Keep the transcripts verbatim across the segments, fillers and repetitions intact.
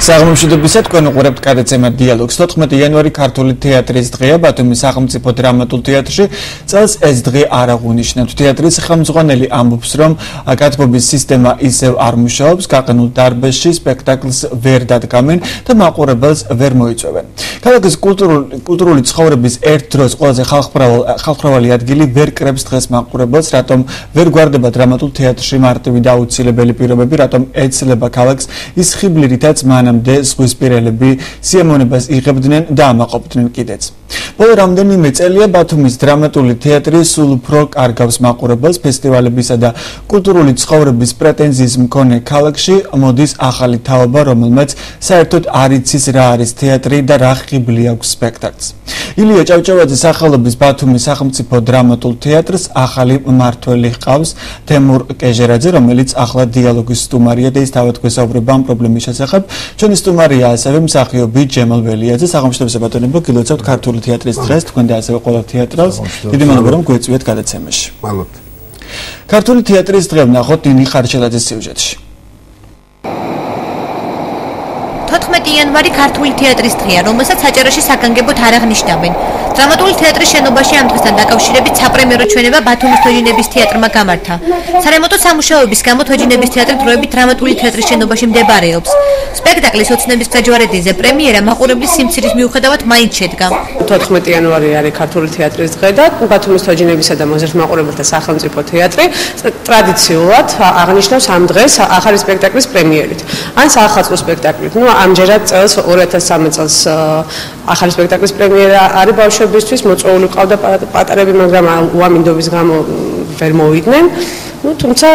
საღამომშვიდობისა თქვენ უყურებთ გადაცემა დიალოგს. თოთხმეტი იანვარი ქართული თეატრის დღეა ბათუმის სახელმწიფო დრამატულ თეატრში. წელს ეს დღე არ აღუნიშნავთ. თეატრის ხელმძღვანელი ამბობს, რომ გათბობის სისტემა ისევ არ მუშაობს, გაყინულ დარბაზში სპექტაკლს ვერ დადგამენ და მაყურებელს ვერ მოიწვევენ. ქალაქის კულტურული ცხოვრების ერთ დროს ყველაზე ხალხმრავალი ადგილი ვერ კრებს დღეს მაყურებელს, რატომ ვერ გვარდება დრამატულ თეატრში მარტივი და აუცილებელი პირობები, რატომ ეცლება ქალაქს ის ხიბლი, რითაც მანამდე ზღვისპირელები სიამოვნებას იღებდნენ და ამაყობდნენ კიდეც. ბოლო რამდენიმე წელია ბათუმის დრამატული თეატრი სულ უფრო კარგავს მაყურებელს. ფესტივალებისა და კულტურული ცხოვრების პრეტენზიის მქონე ქალაქში მოდის ახალი თაობა, რომელმაც საერთოდ არ იცის რა არის თეატრი და რა ხიბლი აქვს სპექტაკლს. ილია ჭავჭავაძის სახელობის ბათუმის სახელმწიფო დრამატულ თეატრს ახალი მმართველი ჰყავს თემურ კეჟერაძე, რომელიც ახლა დიალოგის სტუმარია და ის თავად გვესაუბრება ამ პრობლემის შესახებ. ჩვენი სტუმარია ასევე მსახიობი ჯემალ ველიაძე. საღამომშვიდობისა ბატონებო, გილოცავთ ქართული თეატრის დღეს, თქვენ და ასევე ყველა თეატრალს. დიდი მადლობა რომ გვეწვიეთ გადაცემაში. მადლობა. ქართული თეატრის დღე ვნახოთ ნინი ხარჩელაძის სიუჟეტში. თოთხმეტი იანვარი ქართული თეატრის დღეა, რომელსაც საჭაროში საგანგებოდ არ აღნიშნავენ. დრამატული თეატრის შენობაში ამ დღესთან დაკავშირებით საპრემიერო ჩვენება ბათუმის თოჯინების თეატრმა გამართა. სარემონტო სამუშაოების გამო თოჯინების თეატრი დროებით დრამატული თეატრის შენობაში მდებარეობს. სპექტაკლის ოცნების გზაჯვარედინზე პრემიერა მაყურებლის სიმცირის მიუხედავად მაინც შედგა. თოთხმეტი იანვარი არის ქართული თეატრის დღე და ბათუმის თოჯინებისა და მოზრდ მაყურებელთა სახელმწიფო თეატრი ტრადიციულად აღნიშნავს ამ დღეს ახალი სპექტაკლის პრემიერით. ან საახალწლო სპექტაკლით. ნუ ამჯერად წელს ორი ათას სამი წელს ახალი სპექტაკლის პრემიერა არის ბავშვებისთვის, მოწვეული ყავდა პატარები, მაგრამ უამინდობის გამო ვერ მოვიდნენ. ნუ თუმცა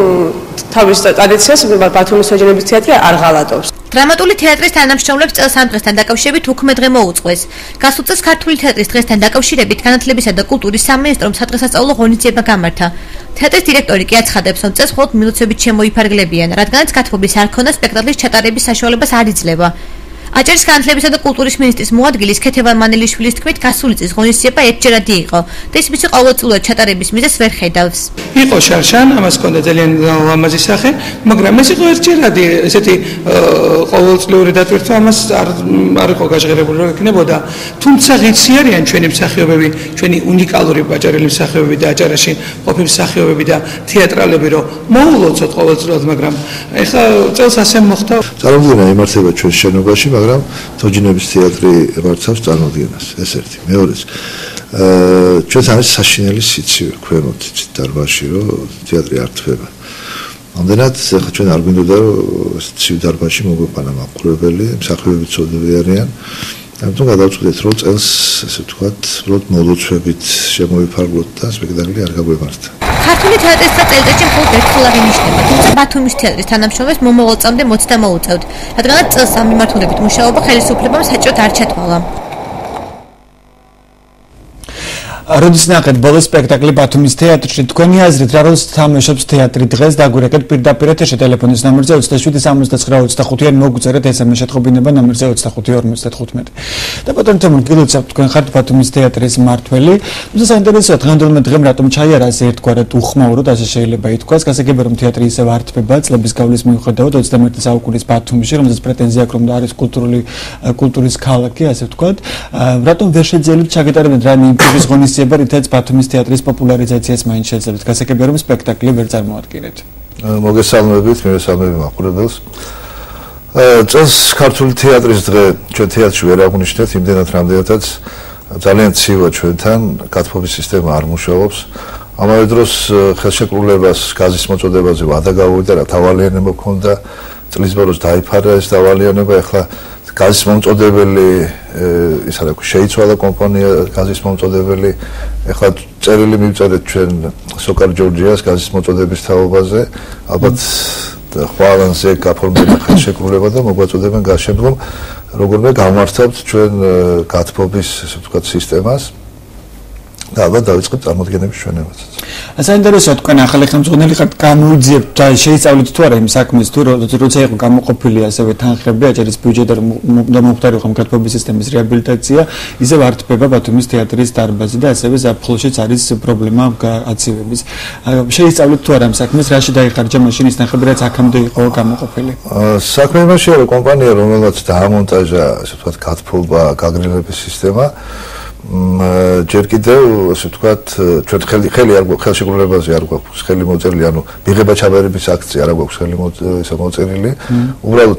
თავის ტრადიციას ბათუმის თოჯინების თეატრი არ ღალატობს. დრამატული თეატრის თანამშრომლებს წელს ამ დღესთან დაკავშირებით უქმე დღე მოუწყვეს. გასულ წელს ქართული თეატრის დღესთან დაკავშირებით განათლებისა და კულტურის სამინისტრომ სადღესასწაულო ღონისძიება გამართა. თეატრის დირექტორი კი აცხადებს, რომ წელს მხოლოდ მინუცებით შემოიფარგლებიან, რადგანაც გათბობის არ ქონდა სპექტაკლის ჩატარების საშუალებას არ იძლევა. აჭარის განათლებისა და კულტურის მინისტრის მოადგილის ქეთევან მანელიშვილის თქმით, გასული წლის ღონისძიება ერთჯერადი იყო და ის მისი ყოველწლიურად ჩატარების მიზეზს ვერ ხედავს. იყო შარშან, ამას ჰქონდა ძალიან ლამაზი სახე, მაგრამ ეს იყო ერთჯერადი, ესეთი ყოველწლიური დატვირთვა ამას არ არ იყო გაჟღერებული რომ იქნებოდა. თუმცა ღირსი არიან ჩვენი მსახიობები, ჩვენი უნიკალური აჭარელი მსახიობები და აჭარაში ყოფილი მსახიობები და თეატრალები, რომ მოულოცოთ ყოველწლიურად, მაგრამ ეხლა წელს ასე მოხდა. წარმოუდგენა იმართება ჩვენ შენობაში, მაგრამ თოჯინების თეატრი მარცავს წარმოდგენას. ეს ერთი. მეორეც, ჩვენს არის საშინელი სიცივე ქვემოთ დარბაზში, რომ თეატრი არ თვება. ამდენად ახლა ჩვენ არ გვინდოდა რომ ცივ დარბაზში მოგვეყვანა მაყურებელი, მსახიობები წოდები არიან. ამიტომ გადავწყვეტეთ რომ წელს ესე ვთქვათ, უბრალოდ მოლოცვებით შემოვიფარგლოთ და სპექტაკლი არ გაგვემართა. ქართული თეატრის წელიწადში მხოლოდ ერთხელ აღინიშნება, თუმცა ბათუმის თეატრის თანამშრომლებს მომავალ წამდე მოცდა მოუწევთ, რადგანაც წელს ამ მიმართულებით მუშაობა ხელისუფლებამ საჭიროდ არ ჩათვალა. როდის ნახეთ ბოლო სპექტაკლი ბათუმის თეატრში, თქვენი აზრით რა როლს თამაშობს თეატრი დღეს? დაგვირეკეთ პირდაპირ ეთერში ტელეფონის ნომერზე ოცდაშვიდი სამოცდათხრა ოცდახუთი ან მოგწერეთ ესემეს შეთხოვინება ნომერზე ოცდახუთი ორმოცდათხუთმეტი. და ბატონო თემურ გილოცავთ, თქვენ ხართ ბათუმის თეატრის მმართველი. თუმცა საინტერესოა დღევანდელმა დღემ რატომ ჩაიარა ასე ერთგვარად უხმაუროდ, ასე შეიძლება ითქვას. გასაგებია რომ თეატრი ისევ არ თბება წლების გავლის მიუხედავად ოცდამეტი საუკუნის ბათუმში, რომელზეც პრეტენზია აქვს რომ და არის კულტურული კულტურის ქალაქი, ასე ვთქვათ. რატომ ვერ შეძლებთ ჩაგეტარებინათ რამე იმპერიის ღონისძიება, რითაც ბათუმის თეატრის პოპულარიზაციას მაინც შეძლებთ? გასაგებია რომ სპექტაკლი ვერ წარმოადგენთ. მოგესალმებით, მივესალმები მაყურებელს. წელს ქართული თეატრის დღე ჩვენ თეატრში ვერ აღნიშნეთ, იმდენად რამდენადაც ძალიან ცივა ჩვენთან გათბობის სისტემა არ მუშაობს. ამავე დროს ხელშეკრულებას გაზის მოწოდებაზე ვადა გავუვიდა, რა დავალიანება ჰქონდა, წლის ბოლოს დაიფარა ეს დავალიანება, ეხლა გაზის მომწოდებელი ის არა შეიცვალა კომპანია გაზის მომწოდებელი. ეხლა წერილი მივწერეთ ჩვენ სოკარ ჯორჯიას გაზის მოწოდების თაობაზე, ალბათ ხვალანზე გაფორმდება ხელშეკრულება და მოგვაწოდებენ გაზ შემდგომ როგორმე გავმართავთ ჩვენ გათბობის ესე ვთქვათ სისტემას. და ალბათ დავიწყებთ წარმოდგენების ჩვენებაც. საინტერესოა თქვენ ახალი ხელმძღვანელი ხართ გამოიძიებთ და შეისწავლეთ თუ არა იმ საქმეს თუ როცა იყო გამოყოფილი ასევე თანხები აჭარის ბიუჯეტი და მომხდარი იყო მკაცრობის სისტემის რეაბილიტაცია ისევ ართმება ბათუმის თეატრის დარბაზი და ასევე ზაფხულშიც არის პრობლემა აცივების. შეისწავლეთ თუ არა იმ საქმეს რაში დაიხარჯა მაშინ ის თანხები რაც აქამდე იყო გამოყოფილი. საქმე იმაშია რომ კომპანია რომელსაც დაამონტაჟა ასე ვთქვათ გათბობა გაგრილების სისტემა ჯერ კიდევ ასე ვთქვათ ჩვენ ხელი ხელი არ გვაქვს ხელშეკრულებაზე არ გვაქვს ხელი მოწერილი ანუ მიღება ჩაბერების აქცია არ გვაქვს ხელი მოწერილი უბრალოდ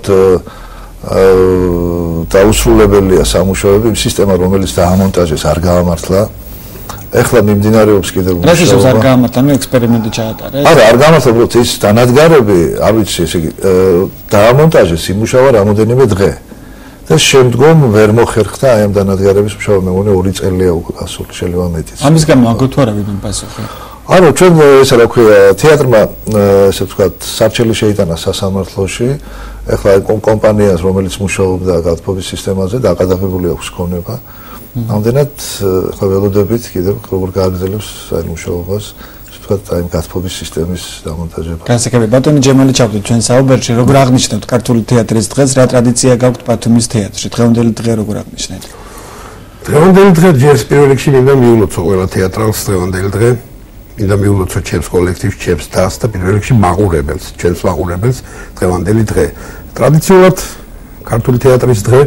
დაუსრულებელია სამუშაოები იმ სისტემა რომელიც დაამონტაჟეს არ გაამართლა ეხლა მიმდინარეობს კიდევ მუშაობა რა არ გაამართლა ნუ ექსპერიმენტი ჩაატარეს არა არ გაამართლა უბრალოდ ის დანადგარები არ ვიცი ესე იგი დაამონტაჟეს იმუშავა რამოდენიმე დღე და შემდგომ ვერ მოხერხდა აი ამ დანადგარების მუშაობა მე მგონი ორი წელია უკვე გასული შეიძლება მეტიც ამის გამო აგო თუ არა ვიდინ პასუხი ანუ ჩვენ ესე რა ქვია თეატრმა ესე ვთქვათ სარჩელი შეიტანა სასამართლოში ეხლა კომპანიას რომელიც მუშაობდა გათბობის სისტემაზე დაყადაღებული აქვს ქონება ამდენად ხა ველოდებით კიდევ როგორ გააგრძელებს აი მუშაობას აი გათბობის სისტემის დამონტაჟება. გასაგები ბატონი ჯემალი ჩავდით ჩვენ საუბერში როგორ აღნიშნებთ ქართული თეატრის დღეს რა ტრადიცია გაქვთ ბათუმის თეატრში დღევანდელი დღე როგორ აღნიშნეთ? დღევანდელი დღე ჯერ პირველ რიგში მინდა მიულოცო ყველა თეატრალს დღევანდელი დღე მინდა მიულოცო ჩემს კოლექტივს ჩემს დას და პირველ რიგში მაყურებელს ჩემს მაყურებელს დღევანდელი დღე ტრადიციულად ქართული თეატრის დღე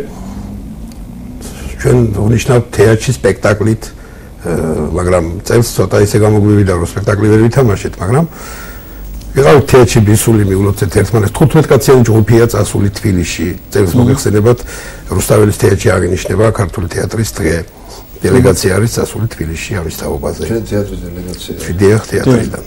ჩვენ ვნიშნავთ თეატრში სპექტაკლით მაგრამ წელს ცოტა ისე გამოგვივიდა რომ სპექტაკლი ვერ ვითამაშეთ მაგრამ ვიყავით თეატრში ბისული მიულოცეთ ერთმანეთს თხუთმეტ კაციანი ჯგუფია წასული თბილისში წელს მოგეხსენებათ რუსთაველის თეატრში აღინიშნება ქართული თეატრის დღე დელეგაცია არის წასული თბილისში ამის თაობაზე ჩვენ თეატრის დელეგაცია ვიდეო თეატრიდან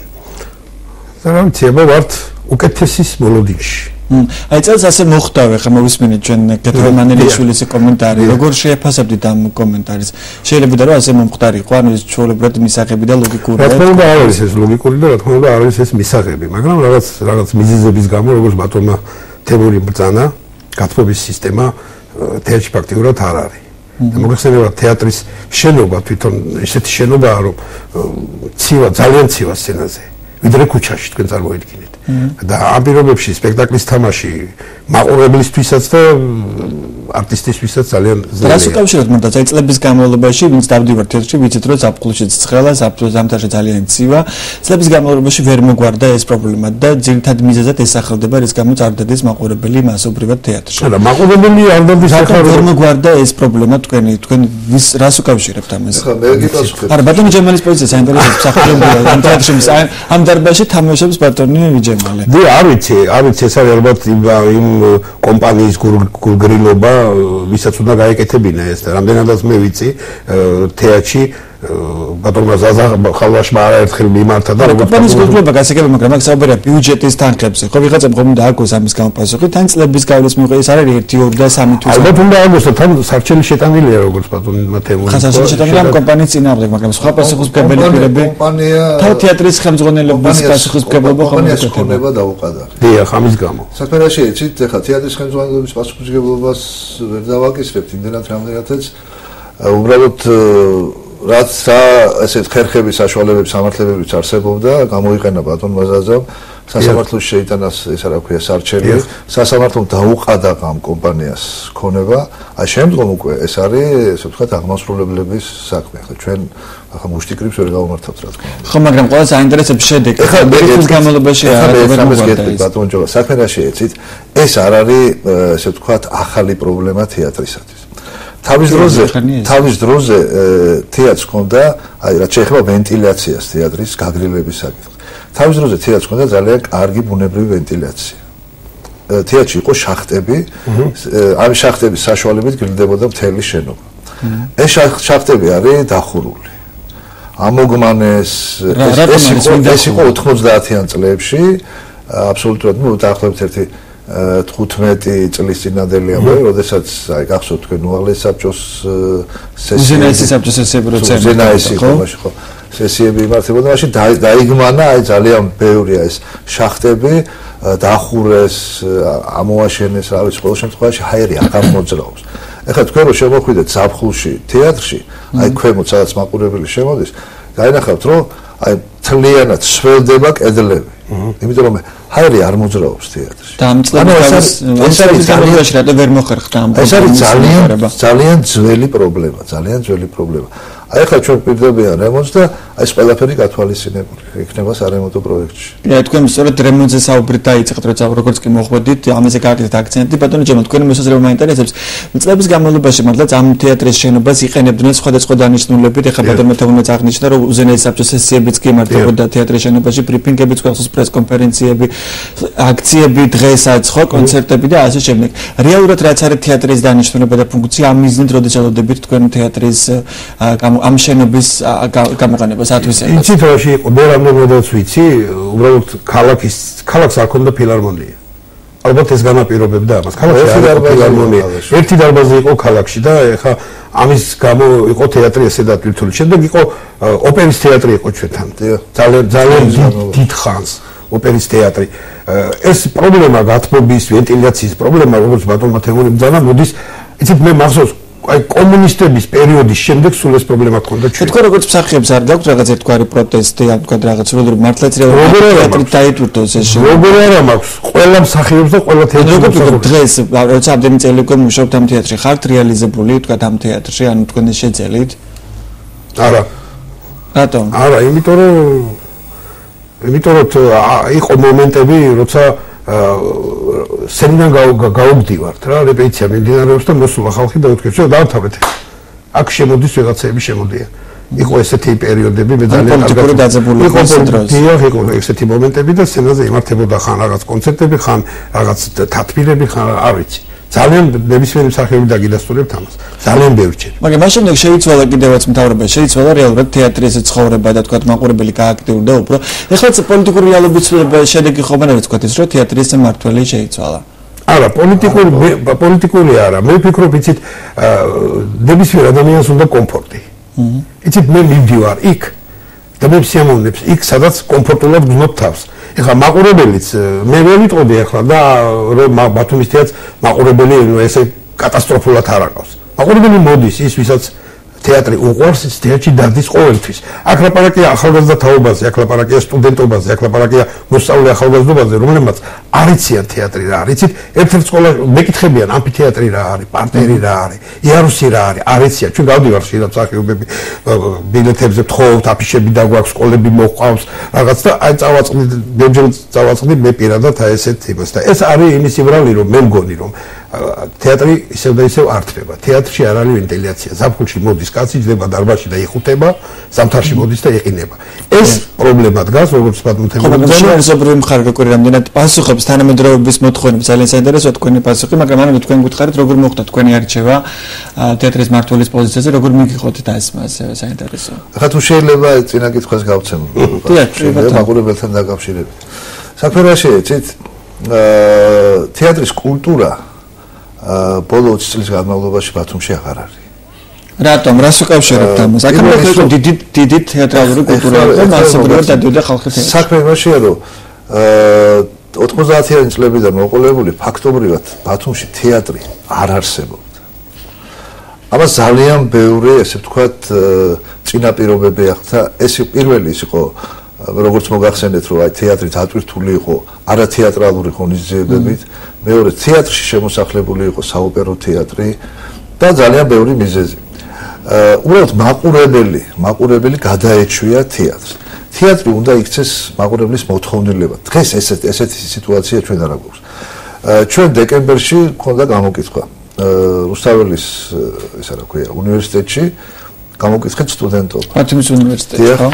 და რა ვიცი აბა ვართ უკეთესის მოლოდინში აი წელს ასე მოხდავ ხა მოვისმენთ ჩვენ გეთრემანელიშვილის კომენტარი როგორ შეეფასებდით ამ კომენტარს შეიძლება რომ ასე მომხდარიყო ანუ ეს ჩვეულებრივად მისაღები და ლოგიკური რა თქმა უნდა არ არის ეს ლოგიკური და რა თქმა უნდა არ არის ეს მისაღები მაგრამ რაღაც რაღაც მიზეზების გამო როგორც ბატონმა თემური ბრძანა გათბობის სისტემა თეატრში ფაქტიურად არ არის და მოგეხსენებათ თეატრის შენობა თვითონ ესეთი შენობაა რომ ცივა ძალიან ცივა სცენაზე ვიდრე ქუჩაში თქვენ წარმოიდგინეთ და ამ პირობებში სპექტაკლის თამაში მაყურებლისთვისაც და არტისტისთვისაც ძალიან ძნელია. რას უკავშიროთ მოდა აი წლების განმავლობაში ვინც დავდივარ თეატრში ვიცით რომ ზაფხულშიც ცხელა ზამთარში ძალიან ცივა წლების განმავლობაში ვერ მოგვარდა ეს პრობლემა და ძირითად მიზეზად ესახელდება რის გამოც არ დადეს მაყურებელი მასობრივად თეატრში. არა მაყურებელი არ დადის ახლა ვერ მოგვარდა ეს პრობლემა თქვენი თქვენ ვის რას უკავშირებთ ამას? ახლა მე გიპასუხებ. არა ბატონი ჯემალის პოზიცია საინტერესოა მსახურებელია ამ თეატრში ამ დარბაზში თამაშობს ბატონი ჯემალი. დი არ ვიცი არ ვიცი ეს არის ალბათ იმ კომპანიის გულგრილობა ვისაც უნდა გაეკეთებინა ეს და რამდენადაც მე ვიცი თეატრში ბატონმა ზაზა ხალვაშმა არაერთხელ მიმართა და როგორ კომპანიის გულგრილობა გასაგები მაგრამ აქ საუბარია ბიუჯეტის თანხებზე ხო ვიღაცამ ხომ უნდა აგოს ამის გამოპასუხი თან წლების გავლის მიუღია ეს არის ერთი ორი და სამი თვის ალბათ უნდა აგოს და თან სარჩელი შეტანილია როგორც ბატონმა თემური ხა სარჩელი შეტანილია ამ კომპანიის წინააღმდეგ მაგრამ სხვა პასუხისმგებელი პირები კომპანია თეატრის ხელმძღვანელობის პასუხისმგებლობა ხომ კომპანიას ქონება დაუყადა დიახ ამის გამო საქმე რა შეიცით ეხლა თეატრის ხელმძღვანელობის პასუხისმგებლობას ვერ დავაკისრებთ იმდენად რამდენადაც უბრალოდ რაც რა ესეთ ხერხები საშუალებები სამართლებებიც არსებობდა გამოიყენა ბატონ მაზაზამ სასამართლოში შეიტანას ეს რა ქვია სარჩელი სასამართლომ დაუყადა ამ კომპანიას ქონება აი შემდგომ უკვე ეს არის ესე ვთქვათ აღმასრულებლების საქმე ახლა ჩვენ ახლა მუშტიკრებს ვერ გავმართავთ რა თქმა უნდა ხო მაგრამ ყველა საინტერესებს შედეგი ეხლა მერის გამოლობაში არა ბატონ ჯოვა საქმე რა შეეცით ეს არ არის ესე ვთქვათ ახალი პრობლემა თეატრისათვის თავის დროზე თავის დროზე თეატრს ჰქონდა აი რაც შეეხება ვენტილაციას თეატრის გაგრილების საკითხს თავის დროზე თეატრს ჰქონდა ძალიან კარგი ბუნებრივი ვენტილაცია თეატრში იყო შახტები ამ შახტების საშუალებით გრილდებოდა მთელი შენობა ეს შახტები არის დახურული ამოგმანეს ეს იყო ოთხმოცდაათიან წლებში აბსოლუტურად ნუ დაახლოებით ერთი თხუთმეტი წლის წინადელია მე, როდესაც აი გახსოვთ თქვენ უაღლეს საბჭოს სესიები, საბჭოს სესიები როცა იყო, მაშინ ხო სესიები იმართებოდა, მაშინ დაიგმანა აი ძალიან ბევრია ეს შახტები, დახურეს, ამოაშენეს, რა ვიცი, ყოველ შემთხვევაში ჰაერი აღარ მოძრაობს. ეხლა თქვენ რომ შემოხვიდეთ ზაფხულში თეატრში, აი ქვემოთ სადაც მაყურებელი შემოდის, გაინახავთ რომ აი თლიანად სველდება კედლები. იმიტომ რომ ჰაერი არ მოძრაობს თეატრში. და ამ წლების ეს არის ძალიან რატო ვერ მოხერხდა ამ ეს არის ძალიან ძალიან ძველი პრობლემა, ძალიან ძველი პრობლემა. აი ახლა ჩვენ პირდებიან რემონტს და აი ეს ყველაფერი გათვალისწინებული იქნება სარემონტო პროექტში. Ja, თქვენ სწორედ რემონტზე საუბრით დაიწყეთ, როცა როგორც კი მოხვედით, ამაზე გააკეთეთ აქცენტი, ბატონო ჯემო, თქვენი მოსაზრება მაინტერესებს. წლების განმავლობაში მართლაც ამ თეატრის შენობას იყენებდნენ სხვადასხვა დანიშნულებით, ეხლა ბატონო მეთაურმეც აღნიშნა, რომ უზენაესი საბჭოს სესიებიც კი იმართებოდა თეატრის შენობაში, ბრიფინგებიც გვახსოვს, პრესკონფერენციები, აქციები, დღესაც ხო, კონცერტები და ასე შემდეგ. რეალურად რაც არის თეატრის დანიშნულება და ფუნქცია, ამ მიზნით როდის ელოდებით თქვენ თეატრის ამ შენობის გამოყენებას ათვისებას. იცით რაში იყო მე რამდენადაც ვიცი, უბრალოდ ქალაქის ქალაქს არ ქონდა ფილარმონია. ალბათ ეს განაპირობებდა ამას. ქალაქში არ იყო ფილარმონია. ერთი დარბაზი იყო ქალაქში და ეხა ამის გამო იყო თეატრი ესე დატვირთული. შემდეგ იყო ოპერის თეატრი იყო ჩვენთან. ძალიან ძალიან დიდ ხანს ოპერის თეატრი. ეს პრობლემა გათბობის, ვენტილაციის პრობლემა, როგორც ბატონმა თემურიმ ძანა მოდის, იცით მე მახსოვს აი კომუნისტების პერიოდის შემდეგ სულ ეს პრობლემა ქონდა ჩვენ. თქვენ როგორც მსახიობს არ გაქვთ რაღაც ერთგვარი პროტესტი, ან თქვა რაღაც რომ მართლაც რეალურად დაიტვირთოს ეს შენ. როგორ არა მაქვს? ყველა მსახიობს და ყველა თეატრი. როგორ დღეს როცა ამდენი წელი უკვე მუშაობთ ამ თეატრში, ხართ რეალიზებული თქვა ამ თეატრში, ანუ თქვენ ეს შეძელით? არა. რატომ? არა, იმიტომ რომ იმიტომ რომ იყო მომენტები, როცა სცენიდან გაუგდივართ რა, რეპეტიცია მიმდინარეობს და მოსულა ხალხი და უთქვით, რომ დავთავრეთ. აქ შემოდის ვიღაცები შემოდიან. იყო ესეთი პერიოდები, მე ძალიან პოლიტიკური დაძაბულობა იყო დროს. იყო ესეთი მომენტები და სცენაზე იმართებოდა ხან რაღაც კონცერტები, ხან რაღაც თათბირები, ხან არ ვიცი. ძალიან ნებისმიერი მსახიობი დაგიდასტურებთ ამას. ძალიან ბევრჯერ. მაგრამ მას შემდეგ შეიცვალა კიდევაც მთავრობა, შეიცვალა რეალურად თეატრის ცხოვრება და თქვა მაყურებელი გააქტიურდა უფრო. ეხლაც პოლიტიკური რეალობის შედეგი ხომ არის თქვა ის, რომ თეატრის მმართველი შეიცვალა. არა, პოლიტიკური პოლიტიკური არა. მე ვფიქრობ, იცით, ნებისმიერ ადამიანს უნდა კომფორტი. იცით, მე მივდივარ იქ და მე ვსიამოვნებს იქ, სადაც კომფორტულად გძნობ თავს. ეხლა მაყურებელიც მე ვერ ვიტყოდი ახლა და რომ ბათუმის თეატრს მაყურებელი ესე კატასტროფულად არ აკავს. მაყურებელი მოდის ის ვისაც თეატრი უყვარს, ის თეატრში დადის ყოველთვის. აქ ლაპარაკია ახალგაზრდა თაობაზე, აქ ლაპარაკია სტუდენტობაზე, აქ ლაპარაკია მოსწავლე ახალგაზრდობაზე, რომლებმაც არ იციან თეატრი რა არის. იცით, ერთ-ერთ სკოლა მეკითხებიან ამფითეატრი რა არის, პარტერი რა არის, იარუსი რა არის, არ იციან. ჩვენ გავდივართ შეიძლება მსახიობები ბილეთებზე ვთხოვთ, აფიშები დაგვაქვს, სკოლები მოყავს, რაღაც და აი წავაწყდით, ბევრჯერ წავაწყდით მე პირადად აი ესეთ იმას და ეს არის იმის იმრავლი, რომ მე მგონი რომ თეატრი ისევ და ისევ ართმება. თეატრში არ არის ვენტილაცია. ზაფხულში მოდის კაცი, ჯდება დარბაზში და იხუტება, ზამთარში მოდის და იყინება. ეს პრობლემა დგას, როგორც ბატონო თემურიმ ძანა. ზობრული მხარე როგორი რამდენად პასუხობს თანამედროვეობის მოთხოვნებს, ძალიან საინტერესოა თქვენი პასუხი, მაგრამ ანუ თქვენ გითხარით როგორ მოხდა თქვენი არჩევა თეატრის მმართველის პოზიციაზე, როგორ მიგიხოთ და ეს მასევე საინტერესოა. ახლა თუ შეიძლება წინა კითხვას გავცემო. მაყურებელთან დაკავშირებით. საქმე რაშია, იცით, თეატრის კულტურა ბოლო ოცი წლის განმავლობაში ბათუმში აღარ არის. რატომ? რას უკავშირებთ ამას? აქამდე დიდი დიდი თეატრალური კულტურა იყო, მასობრივად დადიოდა ხალხი თეატრში. საქმე იმაშია, რომ ოთხმოცდაათიანი წლებიდან მოყოლებული ფაქტობრივად ბათუმში თეატრი არ არსებობდა. ამას ძალიან ბევრი, ესე ვთქვათ, წინაპირობები ახდა. ეს პირველი ის იყო, როგორც მოგახსენეთ, რომ აი თეატრი დატვირთული იყო არათეატრალური ღონისძიებებით, მეორე თეატრში შემოსახლებული იყო საოპერო თეატრი და ძალიან ბევრი მიზეზი. უბრალოდ მაყურებელი, მაყურებელი გადაეჩვია თეატრს. თეატრი უნდა იქცეს მაყურებლის მოთხოვნილება. დღეს ესეთი ესეთი სიტუაცია ჩვენ არ აქვს. ჩვენ დეკემბერში მქონდა გამოკითხვა რუსთაველის ესა რა ქვია, უნივერსიტეტში გამოკითხეთ სტუდენტობა. ბათუმის უნივერსიტეტში, ხო?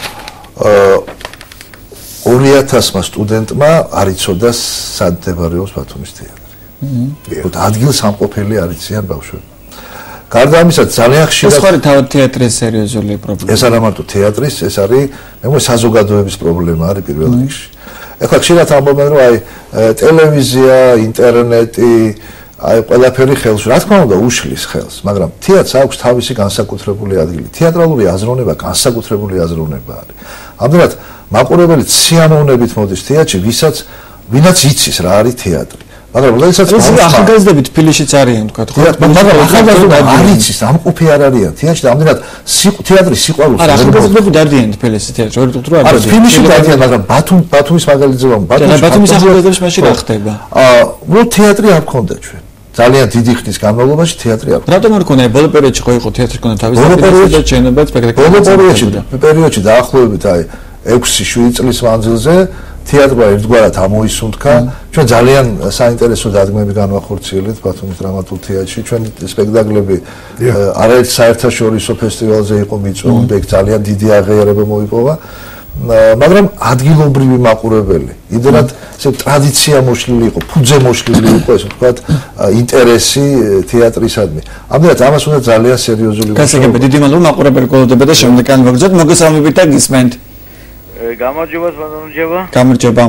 ორი ათასმა სტუდენტმა არ იცოდა სად მდებარეობს ბათუმის თეატრი. აჰა. ადგილსამყოფელი არ იციან ბავშვები. გარდა ამისა ძალიან ხშირად ეს ხარ თავად თეატრის სერიოზული პრობლემა. ეს არა მარტო თეატრის, ეს არის მე მგონი საზოგადოების პრობლემა არის პირველ რიგში. ეხლა ხშირად ამბობენ რომ აი ტელევიზია, ინტერნეტი, აი ყველაფერი ხელს, რა თქმა უნდა, უშლის ხელს, მაგრამ თეატრს აქვს თავისი განსაკუთრებული ადგილი. თეატრალური აზროვნება განსაკუთრებული აზროვნება არის. ამდენად მაყურებელი სიამოვნებით მოდის თეატრში, ვისაც ვინაც იცის რა არის თეატრი. მაგრამ როდესაც ახალგაზრდები თბილისშიც არიან თქვა ხო? მაგრამ ახალგაზრდები არ იცის, ამყოფი არ არიან. თეატრში ამდენად თეატრის სიყვარულს არა ახალგაზრდები დადიან თბილისში თეატრში, ვერ ვთქვით რომ არ დადიან. თბილისში დადიან, მაგრამ ბათუმ ბათუმის მაგალითზე ვამ, ბათუმის ბათუმის ახალგაზრდებს მაშინ რა ხდება? აა, ნუ თეატრი არ ქონდა ჩვენ. ძალიან დიდი ხნის განმავლობაში თეატრი არ. რატომ არ ქონდა? ბოლო პერიოდში ხო იყო თეატრი ქონდა თავის და ჩენობა სპექტაკლი. ბოლო პერიოდში პერიოდში დაახლოებით აი ექვსი შვიდი წლის მანძილზე თეატრმა ერთგვარად ამოისუნთქა. ჩვენ ძალიან საინტერესო დადგმები განვახორციელებთ ბათუმის დრამატულ თეატრში. ჩვენი სპექტაკლები არაერთ საერთაშორისო ფესტივალზე იყო მიწვეული და ძალიან დიდი აღიარება მოიპოვა. მაგრამ ადგილობრივი მაყურებელი, იმდენად ესე ტრადიცია მოშლილი იყო, ფუძე მოშლილი იყო, ესე ვთქვათ, ინტერესი თეატრისადმი. ამდენად ამას უნდა ძალიან სერიოზული ვიყო. გასაგებია, დიდი მადლობა მაყურებელი გულოდება და შემდეგ განვაგრძოთ. მოგესალმებით და გისმენთ. გამარჯობა, ბატონო. გამარჯობა.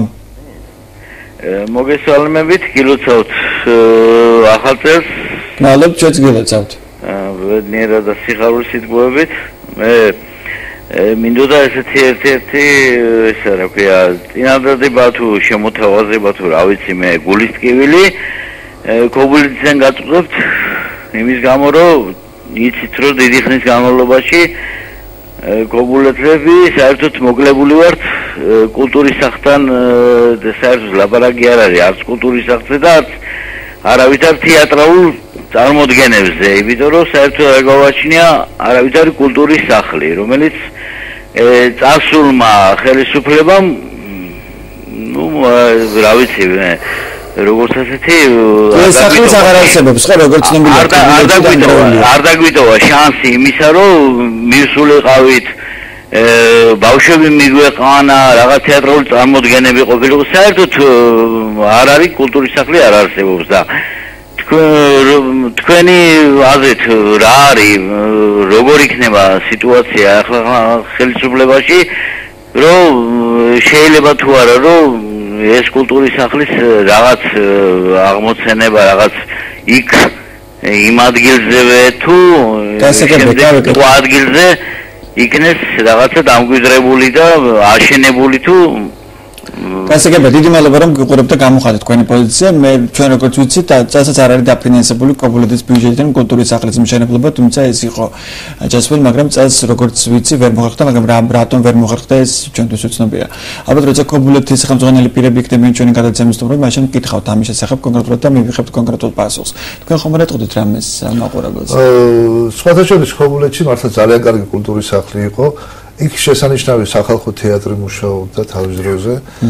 მოგესალმებით, გილოცავთ ახალ წელს. მადლობთ, ჩვენც გილოცავთ. ბედნიერად და სიხარულის სიტყვებით. მე მინდოდა ესეთი ერთ-ერთი ესა რა ქვია, წინადადება თუ შემოთავაზება თუ რა ვიცი მე გულის ტკივილი ქობულეთიდან გაწყვეტთ იმის გამო რომ იცით რომ დიდი ხნის განმავლობაში ქობულეთები საერთოდ მოკლებული ვართ კულტურის სახთან და საერთოდ ლაპარაკი არ არის არც კულტურის სახზე და არც არავითარ თეატრალურ წარმოდგენებზე, იმიტომ რომ საერთოდ არ გავაჩნია არავითარი კულტურის სახლი, რომელიც წარსულმა ხელისუფლებამ ну, რა ვიცი, როგორც ასეთი ეს სახლის აღარ არსებობს, ხო, როგორც ცნობილია. არ დაგვიტოვა შანსი იმისა, რომ მივსულიყავით ბავშვები მიგვეყანა, რაღაც თეატრალური წარმოდგენები ყოფილიყო, საერთოდ არ არის კულტურის სახლი არ არსებობს და თქვენი აზრით რა არის როგორ იქნება სიტუაცია ახლა ხელისუფლებაში რომ შეიძლება თუ არა რომ ეს კულტურის სახლის რაღაც აღმოცენება რაღაც იქ იმ ადგილზევე თუ თუ ადგილზე იქნეს რაღაცა დამკვიდრებული და აშენებული თუ გასაგებია, დიდი მადლობა რომ გიყურებთ და გამოხატეთ თქვენი პოზიცია. მე ჩვენ როგორც ვიცით, წელსაც არ არის დაფინანსებული ქობულეთის ბიუჯეტიდან კულტურის სახლის მშენებლობა, თუმცა ეს იყო ჯასმული, მაგრამ წელს როგორც ვიცი, ვერ მოხერხდა, მაგრამ რატომ ვერ მოხერხდა ეს ჩვენთვის უცნობია. ალბათ როცა ქობულეთის სახელმწიფოელი პირები იქნებიან ჩვენი გადაცემის სტუმრები, მაშინ ვკითხავთ ამის შესახებ კონკრეტულად და მივიღებთ კონკრეტულ პასუხს. თქვენ ხომ არ ეტყოდით რამეს მაყურებელს? სხვათა შორის ქობულეთში მართლა ძალიან კარგი კულტურის სახლი იყო. იქ შესანიშნავი სახალხო თეატრი მუშაობდა თავის დროზე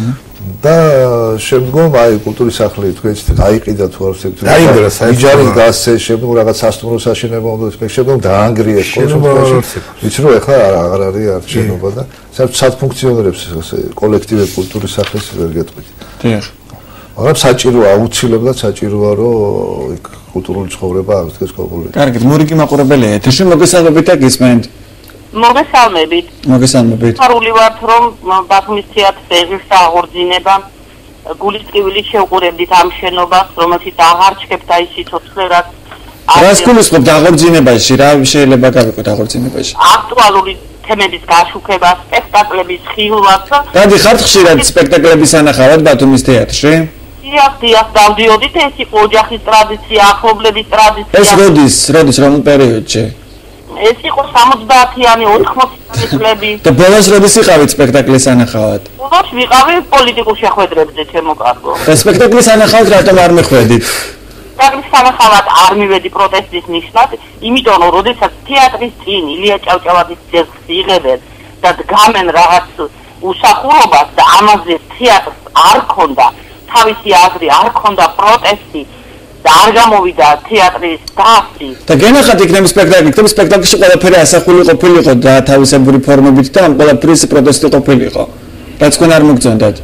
და შემდგომ აი კულტურის სახლი თქვენც გაიყიდა თუ არ ვიცი იჯარი გასცე შემდგომ რაღაც სასტუმრო საშენებლო უნდა შემდგომ დაანგრიეს კოლექტივში ვიცი რომ ეხლა აღარ არის არჩენობა და საერთოდ საფუნქციონირებს კოლექტივი კულტურის სახლის ვერ გეტყვით დიახ მაგრამ საჭიროა აუცილებლად საჭიროა რომ იქ კულტურული ცხოვრება აღდგეს ქობულეთში კარგი მურიკი მაყურებელია ეთერში მოგესალმებით და გისმენთ მოგესალმებით. მოგესალმებით. ხარული ვართ რომ ბათუმის თეატრის ეღირს აღორძინება გულის ტკივილის შევყურებდით ამ შენობას, რომელშიც აღარ ჩქებთ აი სიცოცხლერად. რას გულისხმობთ აღორძინებაში? რა შეიძლება გავიყოთ აღორძინებაში? აქტუალური თემების გაშუქება, სპექტაკლების ხილვას. გადიხართ ხშირად სპექტაკლების ანახავად ბათუმის თეატრში? დიახ, დიახ, დავდიოდით, ეს იყო ოჯახის ტრადიცია, ახლობლების ტრადიცია. ეს როდის, როდის რომელ პერიოდში? ეს იყო სამოცდაათიანი ოთხმოციანი წლები. და ბოლოს როდის იყავით სპექტაკლის ანახავად? ბოლოს ვიყავი პოლიტიკურ შეხვედრებზე, ჩემო კარგო. და სპექტაკლის ანახავად რატომ არ მიხვედით? სპექტაკლის ანახავად არ მივედი პროტესტის ნიშნად, იმიტომ რომ როდესაც თეატრის წინ ილია ჭავჭავაძის ძეგლს იღებენ და დგამენ რაღაც უსახურობას და ამაზე თეატრს არ ქონდა თავისი აზრი, არ ქონდა პროტესტი. და არ გამოვიდა თეატრის დასი. და გენახათ იქნებ სპექტაკლი, იქნებ სპექტაკლში ყველაფერი ასახული ყოფილიყო და თავისებური ფორმებით და ამ ყველაფრის პროტესტი ყოფილიყო. რაც თქვენ არ მოგწონდათ?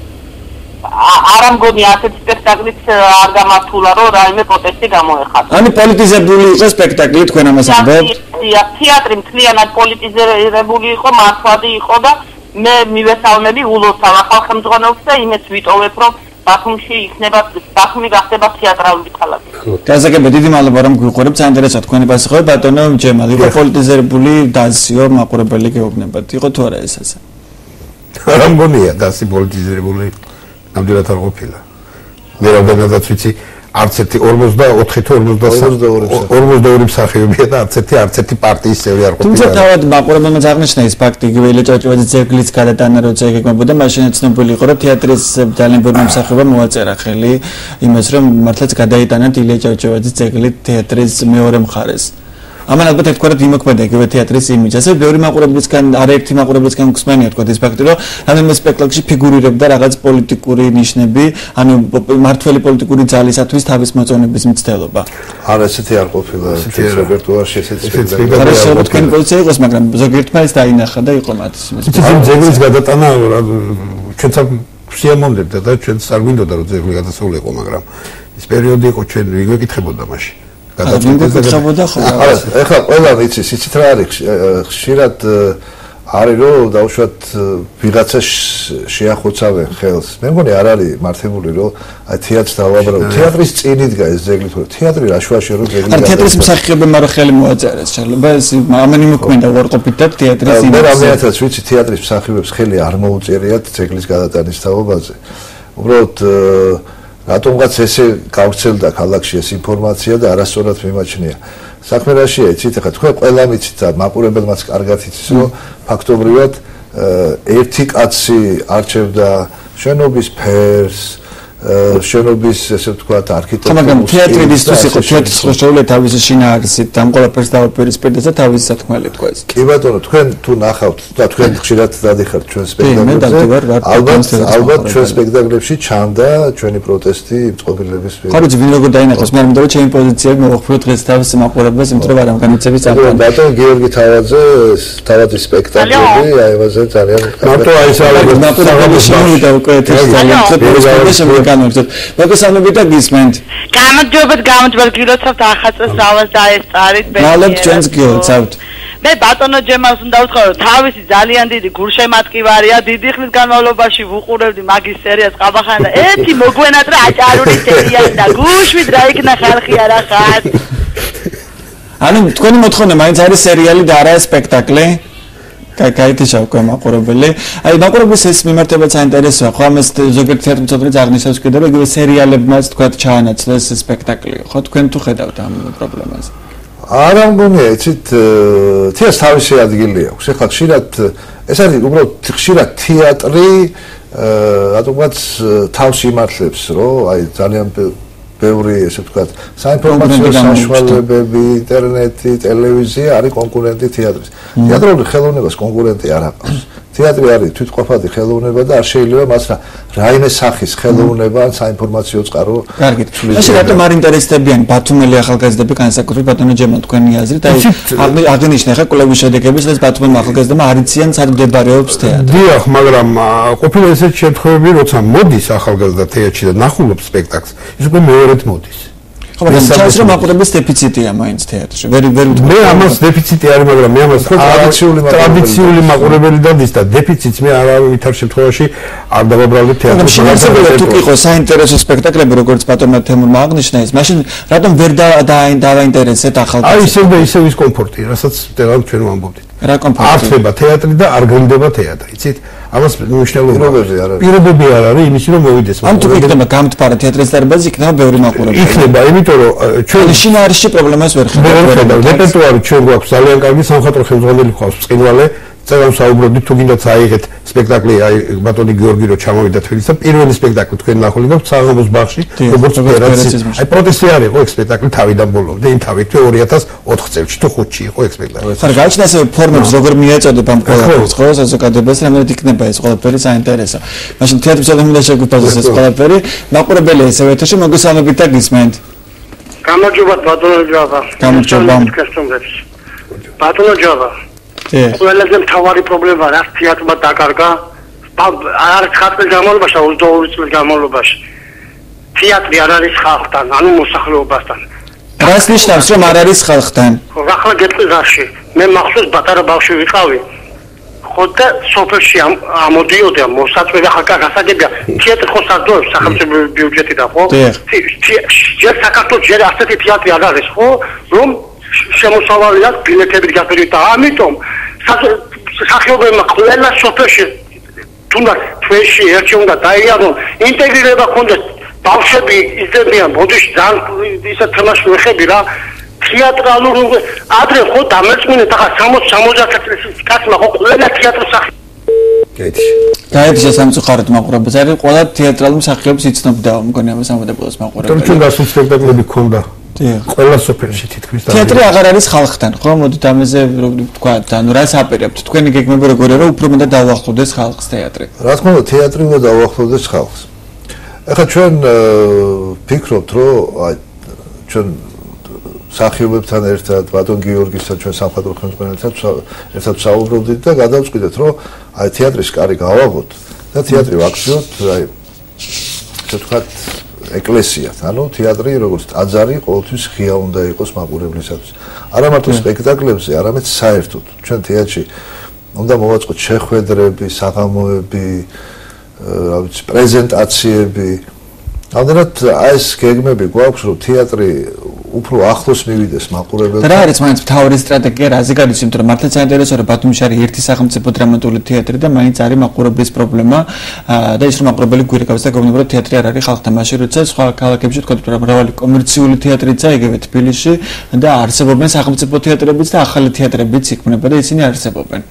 არ ამგონი ასეთ სპექტაკლიც არ გამართულა, რომ რაიმე პროტესტი გამოეხატა. ანუ პოლიტიზებული იყო სპექტაკლი, თქვენ ამას ამბობთ? თეატრი მთლიანად პოლიტიზირებული იყო, მართლადი იყო და მე მივესალმები ულოცავ ახალ ხელმძღვანელს და იმეც ვიტოვებ, რომ ბათუმში იქნება ბათუმი გახდება თეატრალური ქალაქი. გასაგებია, დიდი მადლობა რომ გვიყურებთ, საინტერესოა თქვენი პასუხები, ბატონო ჯემალი, იყო პოლიტიზირებული დასიო მაყურებელი გეუბნებათ. იყო თუ არა ეს ასე? არ მგონია დასი პოლიტიზირებული, ნამდვილად არ ყოფილა. მე რამდენადაც ვიცი, არც ერთი ორმოცდაოთხი თუ ორმოცდაორი მსახიობია და არც ერთი არც ერთი პარტიის წევრი არ ყოფილა. თუმცა თავად მაყურებელმა აღნიშნა ის ფაქტი, იგივე ილია ჭავჭავაძის ძეგლიც გადატანა, როცა იგეგმებოდა, მაშინ ცნობილი იყო, რომ თეატრის ძალიან ბევრი მსახიობამ მოაწერა ხელი იმას, რომ მართლაც გადაიტანათ ილია ჭავჭავაძის ძეგლი თეატრის მეორე მხარეს. ამან ალბათ ერთგვარად იმოქმედა იგივე თეატრის იმიჯი. ასე ბევრი მაყურებლისგან, არაერთი მაყურებლისგან გსმენია თქვა ის ფაქტი, რომ რამდენიმე სპექტაკლში ფიგურირებდა რაღაც პოლიტიკური ნიშნები, ანუ მართველი პოლიტიკური ძალისათვის თავის მოწონების მცდელობა. არა, ესეთი არ ყოფილა ეს რეპერტუარში ესეთი სპექტაკლი. არა, შეიძლება თქვენი პოზიცია იყოს, მაგრამ ზოგიერთმა ეს დაინახა და იყო მათ ის ძეგლის გადატანა ჩვენც შეამონდებდა და ჩვენც არ გვინდოდა რომ ძეგლი გადასულიყო, მაგრამ ის პერიოდი იყო ჩვენ ვიგეკითხებოდა მაშინ. გადაწყვეტილებოდა ხო? არა, ეხლა ყველა ვიცი, იცით რა არის, ხშირად არის რომ დაუშვათ ვიღაცა შეახოცავენ ხელს. მე მგონი არ არის მართებული რომ აი თეატრს დავაბრალო. თეატრის წინ იდგა ეს ძეგლი თუ თეატრი რაშვაში რომ ძეგლი არა თეატრის მსახიობებმა რო ხელი მოაწერეს, შეიძლება ეს ამან იმოქმედა უარყოფით და თეატრის იმის. მე რამეათაც ვიცი თეატრის მსახიობებს ხელი არ მოუწერიათ ძეგლის გადატანის თაობაზე. უბრალოდ რატომღაც ესე გავრცელდა ქალაქში ეს ინფორმაცია და არასწორად მიმაჩნია. საქმე რაშია, იცით, ახლა თქვენ ყველა მიცით და მაყურებელმაც კარგად იცის, რომ ფაქტობრივად ერთი კაცი არჩევდა შენობის ფერს, შენობის ესე ვთქვათ არქიტექტურის. მაგრამ თეატრისთვის იყო თეატრის ხელშეულა თავისი შინაარსით, ამ ყველაფერს დავაპირისპირდა და თავისი სათქმელი თქვა ეს. კი ბატონო, თქვენ თუ ნახავთ და თქვენ ხშირად დადიხართ ჩვენ სპექტაკლებზე, ალბათ ალბათ ჩვენ სპექტაკლებში ჩანდა ჩვენი პროტესტი წყობილების მიერ. ხარჯი ვინ როგორ დაინახავს, მე მინდა რომ ჩემი პოზიციები მოვახვილო დღეს თავის მაყურებელს, იმიტომ რომ არ ამ განიცების წამყვანი. ბატონო გიორგი თავაძე, თავაძე სპექტაკლები, აი ამაზე ძალიან მარტო აი ეს არის მაყურებელი შემოვიდა უკვე ეთერში ძალიან ცოტა მოგესალმებით და გისმენთ. გამარჯობათ, გამარჯობათ, გილოცავთ ახალწელს ზავას და ეს წარით ბედნიერად. მალებ ჩვენს გილოცავთ. მე ბატონო ჯემალს უნდა ვთქვა, რომ თავისი ძალიან დიდი გულშემატკივარია, დიდი ხნის განმავლობაში ვუყურებდი მაგის სერიას ყაბახანა და ერთი მოგვენატრა აჭარული სერია და გუშვით რა იქნა ხალხი არა ხარ. ანუ თქვენი მოთხოვნა მაინც არის სერიალი და არა სპექტაკლი? კაიტიშა უკვე მაყურებელი. აი მაყურებლის ეს მიმართება საინტერესოა. ხო ამას ზოგიერთ თეატრმცოდნეც აღნიშნავს კიდევ რომ იგივე სერიალებმაც თქვა ჩაანაცვლეს სპექტაკლი. ხო თქვენ თუ ხედავთ ამ პრობლემას? არა მგონია, იცით, თეატრს თავისი ადგილი აქვს. ეხლა ხშირად ეს არის უბრალოდ ხშირად თეატრი რატომღაც თავს იმართლებს, რომ აი ძალიან ბევრი ესე ვთქვათ, საინფორმაციო საშუალებები, ინტერნეტი, ტელევიზია არის კონკურენტი თეატრის. თეატრალური ხელოვნებას კონკურენტი არ აყავს. თეატრი არის თვითყოფადი ხელოვნება და არ შეიძლება მას რაიმე სახის ხელოვნება ან საინფორმაციო წყარო. კარგით. ესე რატომ არ ინტერესდებიან ბათუმელი ახალგაზრდები განსაკუთრებით ბატონო ჯემალ თქვენი აზრით? აი აღნიშნე ხა კვლევის შედეგების ეს ბათუმელი ახალგაზრდებმა არ იციან სად მდებარეობს თეატრი. დიახ, მაგრამ ყოფილა ესეთი შემთხვევები, როცა მოდის ახალგაზრდა თეატრში და ნახულობს სპექტაკლს, ის უკვე მეორედ მოდის. ხო, მაგრამ ჩანს რომ მაყურებლის დეფიციტია მაინც თეატრში. ვერ ვერ მე ამას დეფიციტი არის, მაგრამ მე ამას ტრადიციული ტრადიციული მაყურებელი დადის და დეფიციტს მე არავითარ შემთხვევაში არ დავაბრალებ თეატრში. შეიძლება თუ იყო საინტერესო სპექტაკლები, როგორც ბატონმა თემურმა აღნიშნა ის, მაშინ რატომ ვერ დავაინტერესეთ ახალგაზრდებს? აი ისევ და ისევ ის კომფორტი, რასაც տեղად ჩვენ ვამბობდით. რა კომფორტი? არ ხდება თეატრი და არ გონდება თეატრი, იცით? ამას მნიშვნელობა პირობები არ არის იმისი რომ მოვიდეს. ამ თუ იქნება გამთბარა თეატრის დარბაზი, იქნება ბევრი მაყურებელი. იქნება, იმიტომ რომ ჩვენ შინაარსში პრობლემას ვერ ხედავთ. რეპერტუარი ჩვენ გვაქვს ძალიან კარგი, სამხატვრო ხელმძღვანელი გვყავს ბრწყინვალე. წერან საუბრობდით თუ გინდათ აიღეთ სპექტაკლი აი ბატონი გიორგი რო ჩამოვიდა თბილისს და პირველი სპექტაკლი თქვენ ნახული გაქვთ საღამოს ბაღში როგორც ოპერაცია. აი პროტესტი არ იყო ეს სპექტაკლი თავიდან ბოლომდე იმ თავით ორი ათას ოთხ წელს თუ ხუთში იყო ეს სპექტაკლი. ხარ გაჩნდა ასე ფორმებს როგორ მიეწოდებ ამ ყველაფერს ხო საზოგადოებას რამე იქნება ეს ყველაფერი საინტერესო. მაშინ თეატრის ადამიანთა შეგვიფაზეს ეს ყველაფერი მაყურებელი ესე ეთერში მოგესალმებით და გისმენთ. გამარჯობა ბატონო ჯავა. გამარჯობა. ბატონო ჯავა. ყველაზე მთავარი პრობლემა რა თეატრმა დაკარგა არ ხატის განმავლობაში ოცდაორი წლის განმავლობაში თეატრი არ არის ხალხთან ანუ მოსახლეობასთან რას ნიშნავს რომ არ არის ხალხთან ხო ახლა გეტყვი რაში მე მახსოვს პატარა ბავშვი ვიყავი ხო და სოფელში ამოდიოდა მოსაწვევი ახლა გასაგებია თეატრი ხო სარდოებს სახელმწიფო ბიუჯეტიდან ხო ჯერ საქართველოს ჯერ ასეთი თეატრი არ არის ხო რომ შემოსავალია ბილეთები გაფერი და ამიტომ სახიობებმა ყველა სოფელში თუნდაც თვეში ერთი უნდა დაიარონ ინტეგრირება ქონდეს ბავშვები იზრდებიან ბოდიში ძალიან ისეთ თემაში ვეხები რა თეატრალურ ადრე ხო დამერწმუნეთ ახლა სამოცი სამოცდაათი წლის კაცმა ხო ყველა თეატრს სახი კეთილი გაეთიშა სამწუხაროდ მაყურებელს არის ყველა თეატრალურ მსახიობს იცნობდა მგონი ამას ამოდებულს მაყურებელი თუმცა გასულ სპექტაკლები ქონდა ყველა სოფელში თითქმის თეატრი აღარ არის ხალხთან ხო მოდით ამაზე თქვა ანუ რას აპირებთ თქვენი გეგმები როგორია რომ უფრო უნდა დავახლოვდეს ხალხს თეატრი რა თქმა უნდა თეატრი უნდა დავახლოვდეს ხალხს ეხლა ჩვენ ვფიქრობთ რომ აი ჩვენ სახიობებთან ერთად ბატონ გიორგისთან ჩვენ სამხატვრო ხელმძღვანელთან ერთად საუბრობდით და გადავწყვიტეთ რომ აი თეატრის კარი გავაღოთ და თეატრი ვაქციოთ აი ასე ვთქვათ ეკლესიათ ანუ თეატრი როგორც ტაძარი ყოველთვის ღია უნდა იყოს მაყურებლისათვის არა მარტო სპექტაკლებზე არამედ საერთოდ ჩვენ თეატრში უნდა მოვაწყოთ შეხვედრები საღამოები რა ვიცი პრეზენტაციები ამდენად აი ეს გეგმები გვაქვს რომ თეატრი უფრო ახლოს მივიდეს მაყურებელთან. რა არის მაინც მთავარი სტრატეგია რაზე გადის, იმიტომ რომ მართლაც საინტერესოა რომ ბათუმში არის ერთი სახელმწიფო დრამატული თეატრი და მაინც არის მაყურებლის პრობლემა და ის რომ მაყურებელი გვირეკავს და გეუბნება რომ თეატრი არ არის ხალხთან მაშინ როცა სხვა ქალაქებში თქვა მრავალი კომერციული თეატრიც აიგივე თბილისში და არსებობენ სახელმწიფო თეატრებიც და ახალი თეატრებიც იქმნება და ისინი არსებობენ.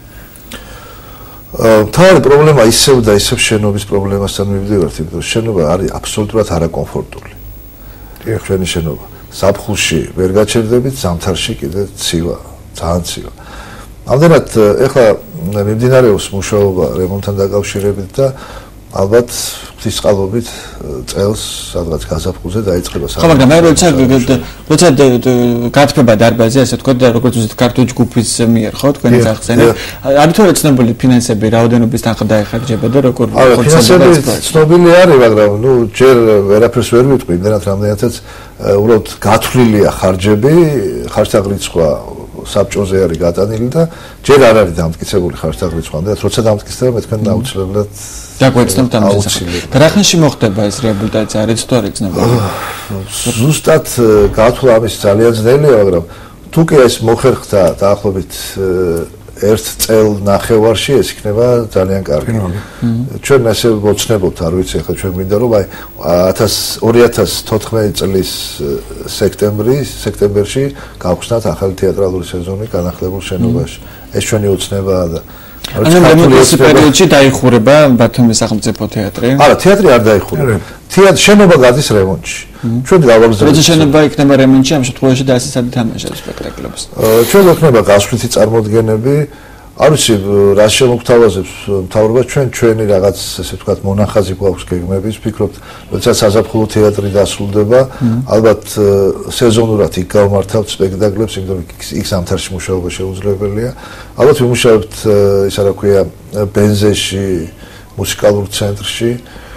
მთავარი პრობლემა ისევ და ისევ შენობის პრობლემასთან მივდივართ, იმიტომ რომ შენობა არის აბსოლუტურად არაკომფორტული. ჩვენი შენობა საფხულში ვერ გაჩერდებით, ზამთარში კიდე ცივა, ძალიან ცივა. ამდენად ეხლა მიმდინარეობს მუშაობა რემონტთან დაკავშირებით და ალბათ ღვთისწყალობით წელს სადღაც გაზაფხულზე დაიწყება ხო, მაგრამ მე როცა როცა გათბება დარბაზი, ასე ვთქვათ, და როგორც ვთქვით, ქართული ჯგუფის მიერ, ხო, თქვენი წახსენეთ. არის თუ ცნობილი ფინანსები, რაოდენობის თანხა დაიხარჯება და როგორ ფინანსები ცნობილი არის, მაგრამ ნუ ჯერ ვერაფერს ვერ ვიტყვი, იმდენად რამდენადაც უბრალოდ გათვლილია ხარჯები, ხარჯთაღრიცხვა საბჭოზე არის გატანილი და ჯერ არ არის დამტკიცებული ხარჯთაღრიცხვა, და როცა დამტკიცდება, მე თქვენ აუცილებლად დაგვეცნობთ ამ შესახებ. და რა ხანში მოხდება ეს რეაბილიტაცია, არის თუ არ იცნობილი? ზუსტად გათვლა ამის ძალიან ძნელია, მაგრამ თუ კი ეს მოხერხდა დაახლოებით ერთ წელ ნახევარში ეს იქნება ძალიან კარგი. ჩვენ ასე ვოცნებობთ, არ ვიცი, ახლა ჩვენ გვინდა რომ აი ორი ათას თოთხმეტი წლის სექტემბრი, სექტემბერში გავხსნათ ახალი თეატრალური სეზონი განახლებულ შენობაში. ეს ჩვენი ოცნებაა და ანუ რემონტის პერიოდში დაიხურება ბათუმის სახელმწიფო თეატრი? არა, თეატრი არ დაიხურება. თეატრი შენობა გადის რემონტში. ჩვენ გავაგზავნებთ. როცა შენობა იქნება რემონტში, ამ შემთხვევაში და ასე სად ითამაშებს სპექტაკლებს? ჩვენ გვექნება გასვლითი წარმოდგენები. არ ვიცი, რა შემოგთავაზებს მთავრობა, ჩვენ ჩვენი რაღაც, ესე ვთქვათ, მონახაზი გვაქვს გეგმების, ვფიქრობთ, როცა საზაფხულო თეატრი დასრულდება, ალბათ სეზონურად იქ გავმართავთ სპექტაკლებს, იმიტომ რომ იქ ზამთარში მუშაობა შეუძლებელია. ალბათ ვიმუშავებთ, ისა რა ქვია, ბენზეში, მუსიკალურ ცენტრში,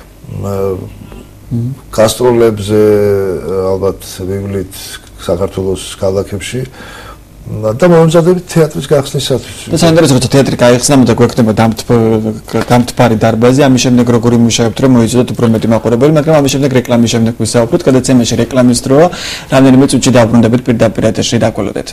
გასტროლებზე, ალბათ ვივლით საქართველოს ქალაქებში. და მომზადებით თეატრის გახსნისათვის. და საინტერესოა რომ თეატრი გაიხსნა, მაგრამ გვექნება დამთბარი დარბაზი, ამის შემდეგ როგორი მუშაობთ რომ მოიწოდოთ უფრო მეტი მაყურებელი, მაგრამ ამის შემდეგ რეკლამის შემდეგ ვისაუბროთ, გადაცემაში რეკლამის დროა, რამდენიმე წუთში დავბრუნდებით პირდაპირ ეთერში დაგველოდეთ.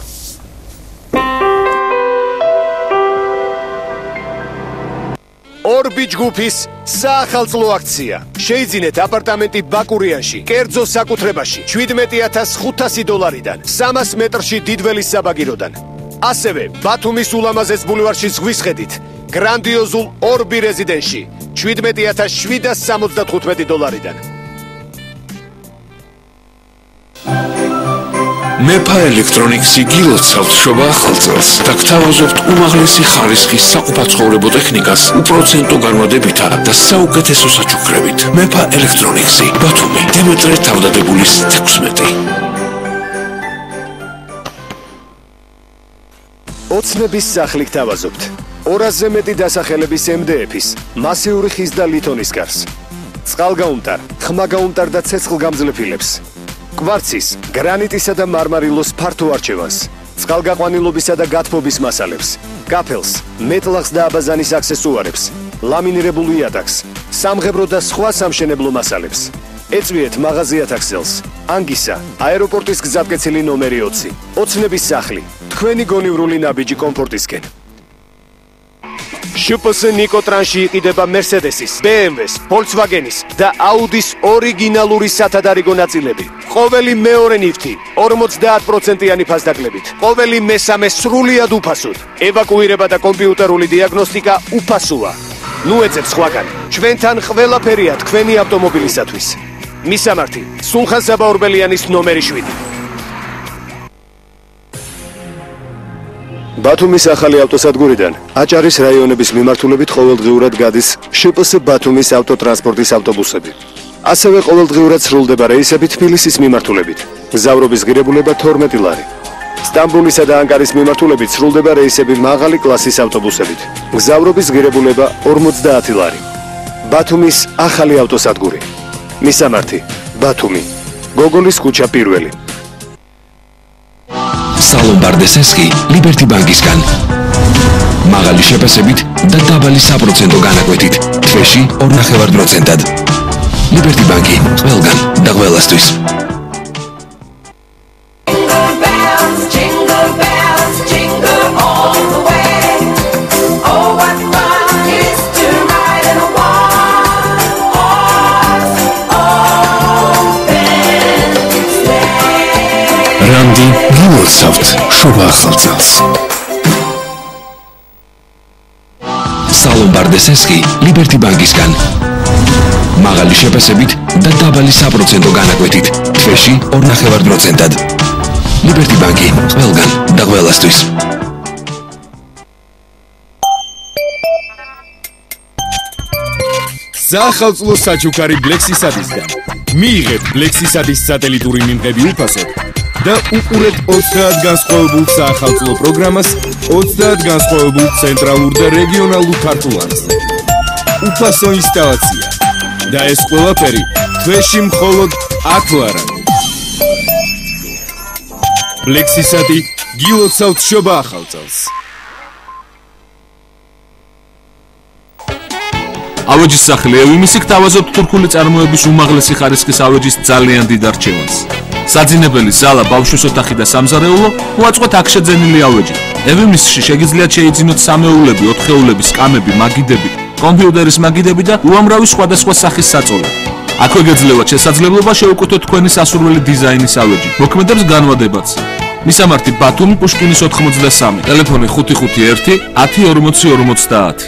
ორბი ჯგუფის საახალწლო აქცია. შეიძინეთ აპარტამენტი ბაკურიანში, კერძო საკუთრებაში, შვიდმეტი ათას ხუთასი დოლარიდან, სამას მეტრში დიდველის საბაგიროდან. ასევე ბათუმის ულამაზეს ბულევარში ზღვის ხედით, გრანდიოზულ ორბი რეზიდენში, შვიდმეტი ათას შვიდას სამოცდათხუთმეტი დოლარიდან. მეფა ელექტრონიქსი გილოცავთ შობა ახალწელს და გთავაზობთ უმაღლესი ხარისხის საყოფაცხოვრებო ტექნიკას უპროცენტო განმადებითა და საუკეთესო საჩუქრებით. მეფა ელექტრონიქსი, ბათუმი, დემეტრე თავდადებულის თექვსმეტი. ოცნების სახლი გთავაზობთ. ორასზე მეტი დასახელების em d f-ის, მასიური ხის და ლითონის გარს. წყალგაუმტარ, ხმაგაუმტარ და ცეცხლგამძლეფილებს. კვარცის, გრანიტისა და მარმარილოს ფართო არჩევანს, წყალგაყვანილობისა და გათბობის მასალებს, კაფელს, მეტლახს და აბაზანის აქსესუარებს, ლამინირებულ იატაკს, სამღებრო და სხვა სამშენებლო მასალებს. ეწვიეთ მაღაზი ათაქსელს, ანგისა, აეროპორტის გზატკეცილი ნომერი ოცი. ოცნების სახლი, თქვენი გონივრული ნაბიჯი კომფორტისკენ. შპს ნიკოტრანში იყიდება Mercedes-ის, B M W-ის, Volkswagen-ის და Audi-ის ორიგინალური სათადარიგო ნაწილები. ყოველი მეორე ნივთი ორმოცდაათ პროცენტიანი ფასდაკლებით. ყოველი მესამე სრულიად უფასოდ. ევაკუირება და კომპიუტერული დიაგნოსტიკა უფასოა. ნუ ეცებ სხვაგან. ჩვენთან ყველაფერია თქვენი ავტომობილისათვის. მისამართი: სულხან საბაურბელიანის ნომერი შვიდი. ბათუმის ახალი ავტოსადგურიდან აჭარის რაიონების მიმართულებით ყოველდღიურად გადის შპს ბათუმის ავტოტრანსპორტის ავტობუსები. ასევე ყოველდღიურად სრულდება რეისები თბილისის მიმართულებით. გზავრობის ღირებულება თორმეტი ლარი. სტამბოლისა და ანკარის მიმართულებით სრულდება რეისები მაღალი კლასის ავტობუსებით. გზავრობის ღირებულება ორმოცდაათი ლარი. ბათუმის ახალი ავტოსადგური. მისამართი: ბათუმი. გოგოლის ქუჩა პირველი. სალომბარდესესკი ლიბერტი ბანკისგან. მაღალი შეფასებით და დაბალი საპროცენტო განაკვეთით. თვეში ორ ნახევარ პროცენტად. ლიბერტი ბანკი ყველგან და ყველასთვის. რანდი გილოცავთ შობა ახალწელს. სალომბარდესესკი ლიბერტი ბანკისგან. მაღალი შეფასებით და დაბალი საპროცენტო განაკვეთით. თვეში ორ ნახევარ პროცენტად. ლიბერტი ბანკი ყველგან და ყველასთვის. საახალწლო საჩუქარი ბლექსისადისგან. მიიღეთ ბლექსისადის სატელიტური მიმღები უფასოდ და უყურეთ ოცდაათ განსხვავებულ საახალწლო პროგრამას ოცდაათ განსხვავებულ ცენტრალურ და რეგიონალურ ქართულ არხზე. უფასო ინსტალაცია და ეს ყველაფერი თვეში მხოლოდ ათ ლარად. ბლექსისადი გილოცავთ შობა ახალწელს. ავეჯის სახლი ევიმისი გთავაზობთ თურქული წარმოების უმაღლესი ხარისხის ავეჯის ძალიან დიდ არჩევანს. საძინებელი ზალა, ბავშვის ოთახი და სამზარეულო უაწყოთ აქ შეძენილი ავეჯი. ევიმისში შეგიძლიათ შეიძინოთ სამეულები, ოთხეულები, სკამები, მაგიდები, კომპიუტერის მაგიდები და უამრავი სხვადასხვა სახის საწოლი. აქვე გეძლევათ შესაძლებლობა შეუკეთოთ თქვენი სასურველი დიზაინის ავეჯი. მოქმედებს განვადებაც. მისამართი: ბათუმი, პუშკინის ოთხმოცდასამი, ტელეფონი ხუთი ხუთი ერთი ათი ორმოცი ორმოცდაათი.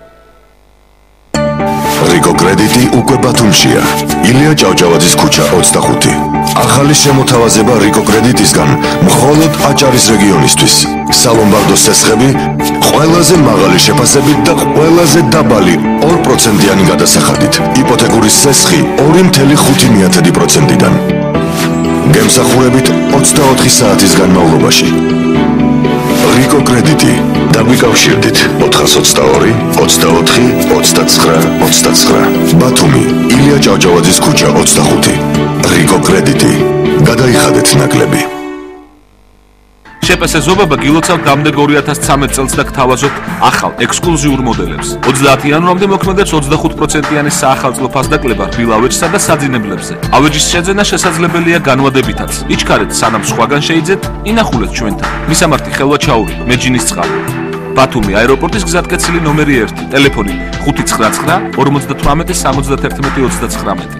რიკო კრედიტი უკვე ბათუმშია. ილია ჭავჭავაძის ქუჩა ოცდახუთი. ახალი შემოთავაზება რიკო კრედიტისგან მხოლოდ აჭარის რეგიონისთვის. სალომბარდოს სესხები ყველაზე მაღალი შეფასებით და ყველაზე დაბალი ორ პროცენტიანი გადასახადით. იპოთეკური სესხი ორი მცდარი ხუთი პროცენტიდან. გემსახურებით ოცდაოთხი საათის განმავლობაში. რიკო კრედიტი. დაგვიკავშირდით ოთხას ოცდაორი ოცდაოთხი ოცდაცხრა ოცდაცხრა. ბათუმი, ილია ჭავჭავაძის ქუჩა ოცდახუთი. რიკო კრედიტი. გადაიხადეთ ნაკლები. შეპესე ზობობა გილოცავთ დამდეგ ორი ათას ცხრამეტ წელს და გთავაზობთ ახალ ექსკლუზიურ მოდელებს. ოცდაათი იანვრამდე მოქმედებს ოცდახუთ პროცენტიანი საახალწლო ფასდაკლება რბილ ავეჯსა და საძინებლებზე. ავეჯის შეძენა შესაძლებელია განვადებითაც. იჩქარეთ სანამ სხვაგან შეიძეთ, ინახულეთ ჩვენთან. მისამართი: ხელვაჩაური, მეჯინისწყალი. ბათუმი, აეროპორტის გზატკეცილი ნომერი ერთი, ტელეფონი ხუთი ცხრა ცხრა ორმოცდათვრამეტი სამოცდათერთმეტი ოცდაცხრამეტი.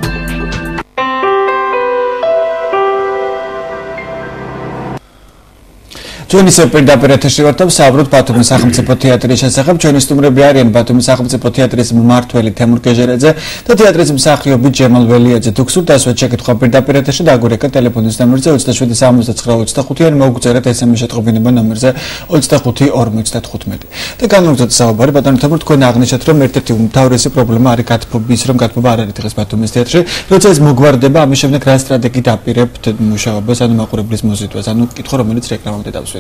ჩვენი პირდაპირ ეთერში ვართ და ვსაუბრობთ ბათუმის სახელმწიფო თეატრის შესახებ. ჩვენი სტუმრები არიან ბათუმის სახელმწიფო თეატრის მმართველი თემურ გეჟერაძე და თეატრის მსახიობი ჯემალ ველიაძე. თუ გსურთ ასვეთ შეკითხვა პირდაპირ ეთერში დაგურეკეთ ტელეფონის ნომერზე ოცდაშვიდი სამოცდათხრა ოცდახუთი ან მოგწერეთ ესემეს შეტყობინება ნომერზე ოცდახუთი ორმოცდათხუთმეტი. და განვაგრძელოთ საუბარი. ბატონო თემურ, თქვენ აღნიშნეთ, რომ ერთ-ერთი უმთავრესი პრობლემა არის გათბობის, რომ გათბობა არ არის დღეს ბათუმის თეატრში. როცა ეს მოგვარდება, ამის შემდეგ რა სტრატეგიით აპირებთ მუშაობას, ანუ მაყურებლის მოზიდვას, ანუ კითხვა რომელიც რეკლამამდე დავსვით.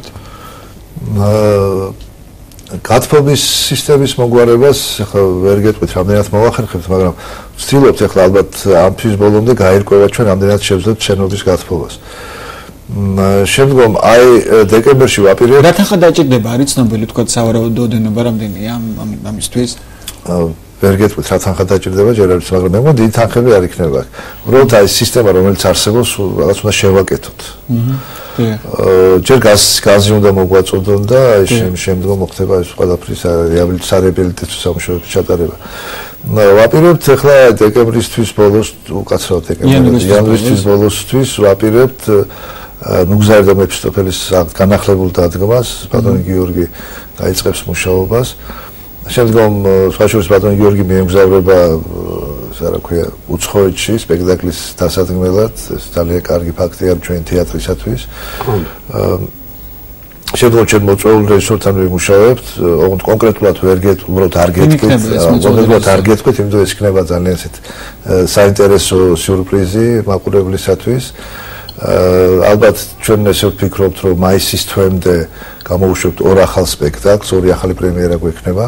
გათბობის სისტემის მოგვარებას ახლა ვერ გეტყვით რამდენად მოვახერხებთ, მაგრამ ვცდილობთ ახლა ალბათ ამ თვის ბოლომდე გაირკვევა ჩვენ რამდენად შევძლებთ შენობის გათბობას. შემდგომ აი დეკემბერში ვაპირებთ. რა თანხა დაჭირდება, არის ცნობილი თქვა სავარაუდო ოდენობა რამდენია ამ ამისთვის? ვერ გეტყვით რა თანხა დაჭირდება ჯერ არის, მაგრამ მე მგონი დიდი თანხები არ იქნება. უბრალოდ აი სისტემა რომელიც არსებობს, რაღაც უნდა შევაკეთოთ. ჯერ გაზი უნდა მოგვაწოდონ და შემდგომ მოხდება ეს ყველაფრის რეაბილიტაციო სამუშაოების ჩატარება. ვაპირებთ ახლა დეკემბრისთვის ბოლოს უკაცრავად დეკემბრის იანვრისთვის ბოლოსთვის ვაპირებთ ნუ გზაირდა მეფისტოფელის განახლებულ დადგმას ბატონი გიორგი დაიწყებს მუშაობას. შემდგომ სხვა შორის ბატონი გიორგი მიემგზავრება რა ქვია უცხოეთში სპექტაკლის დასადგმელად. ეს ძალიან კარგი ფაქტია ჩვენ თეატრისათვის. შემდგომ ჩვენ მოწვეულ რეჟისორთან ვიმუშავებთ, ოღონდ კონკრეტულად ვერ გეტყვით, უბრალოდ არ გეტყვით, კონკრეტულად არ გეტყვით, იმიტომ ეს იქნება ძალიან ისეთ საინტერესო სიურპრიზი მაყურებლისათვის. ალბათ ჩვენ ესე ვფიქრობთ, რომ მაისის თვემდე გამოვუშვებთ ორ ახალ სპექტაკლს, ორი ახალი პრემიერა გვექნება.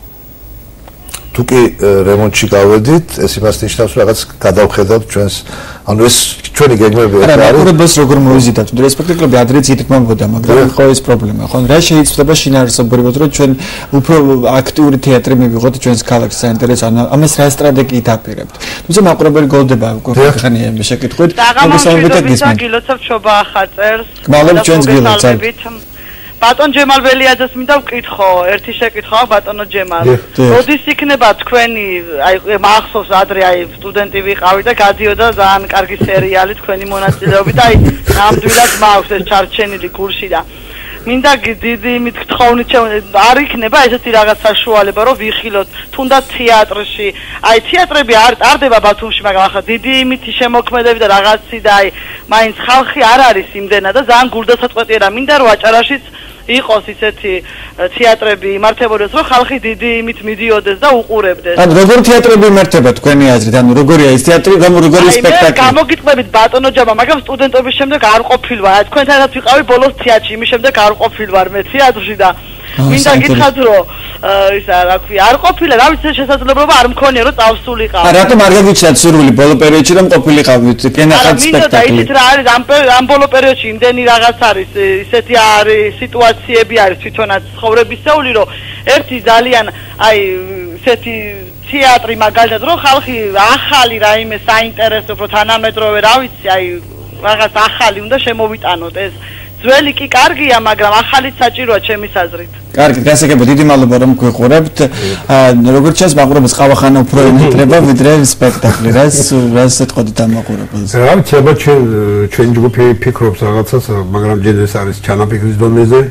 თუ კი რემონტში გავედით, ეს იმას ნიშნავს, რომ რაღაც გადავხედავთ ჩვენს, ანუ ეს ჩვენი გეგმები არის. არა, მაყურებელს როგორ მოიზიდათ, თუ ეს სპექტაკლები ადრეც ითქმებოდა, მაგრამ ხო ეს პრობლემა, ხო? რა შეიძლება შინაარსობრივად, რომ ჩვენ უფრო აქტიური თეატრი მივიღოთ ჩვენს ქალაქს საინტერესო, ანუ ამას რა სტრატეგიით აპირებთ? თუმცა მაყურებელი გოლდება უკვე ხანია ამ შეკითხვით. მოგესალმებით გილოცავ შობა ახაწერს. გმალობ ჩვენს გილოცავ. ბატონ ჯემალ ბელიაძეს მინდა ვკითხო, ერთი შეკითხვა ბატონო ჯემალ. როდის იქნება თქვენი, აი მახსოვს ადრე აი სტუდენტი ვიყავი და გადიოდა ძალიან კარგი სერიალი თქვენი მონაწილეობით, აი ნამდვილად მაქვს ეს ჩარჩენილი გულში და მინდა დიდი იმით გთხოვნით არ იქნება ესეთი რაღაც საშუალება რომ ვიხილოთ თუნდაც თეატრში. აი თეატრები არ ტარდება ბათუმში, მაგრამ ახლა დიდი იმითი შემოქმედები და რაღაცი და აი მაინც ხალხი არ არის იმდენა და ძალიან გულდასაწყვეტია და მინდა რომ აჭარაშიც იყოს ისეთი თეატრები იმართებოდეს, რომ ხალხი დიდი იმით მიდიოდეს და უყურებდეს. ანუ როგორ თეატრები იმართება თქვენი აზრით? ანუ როგორია ეს თეატრი, როგორია სპექტაკლი? აი მე გამოგიტყვებით ბატონო ჯამა, მაგრამ სტუდენტობის შემდეგ არ ყოფილვარ. აი თქვენთანაც ვიყავი ბოლოს თეატრში, იმის შემდეგ არ ყოფილვარ მე თეატრში და მინდა გითხრათ, რომ ისა რა ქვია, არ ყოფილა, რა ვიცი შესაძლებლობა არ მქონია რომ წავსულიყავ. ა რატომ არ გაგიჩნდათ სურვილი ბოლო პერიოდში რომ ყოფილიყავით კენახად სპექტაკლი? მინდა და რა არის ამ ამ ბოლო პერიოდში იმდენი რაღაც არის, ისეთი არის სიტუაციები არის თვითონაც ცხოვრებისეული, რომ ერთი ძალიან აი ისეთი თეატრი მაგალითად რომ ხალხი ახალი რაიმე საინტერესო უფრო თანამედროვე რა ვიცი, აი რაღაც ახალი უნდა შემოვიტანოთ ეს ძველი კი კარგია, მაგრამ ახალიც საჭიროა ჩემის აზრით. კარგი, გასაგებია, დიდი მადლობა რომ გვიყურებთ. როგორც ჩანს, მაყურებელს ყავახანა უფრო ემეტრება, ვიდრე სპექტაკლი. რას რას ეთყოდით ამ მაყურებელს? რა ვიცი, აბა ჩვენ ჩვენი ჯგუფი ფიქრობს რაღაცას, მაგრამ ჯერ ეს არის ჩანაფიქრის დონეზე.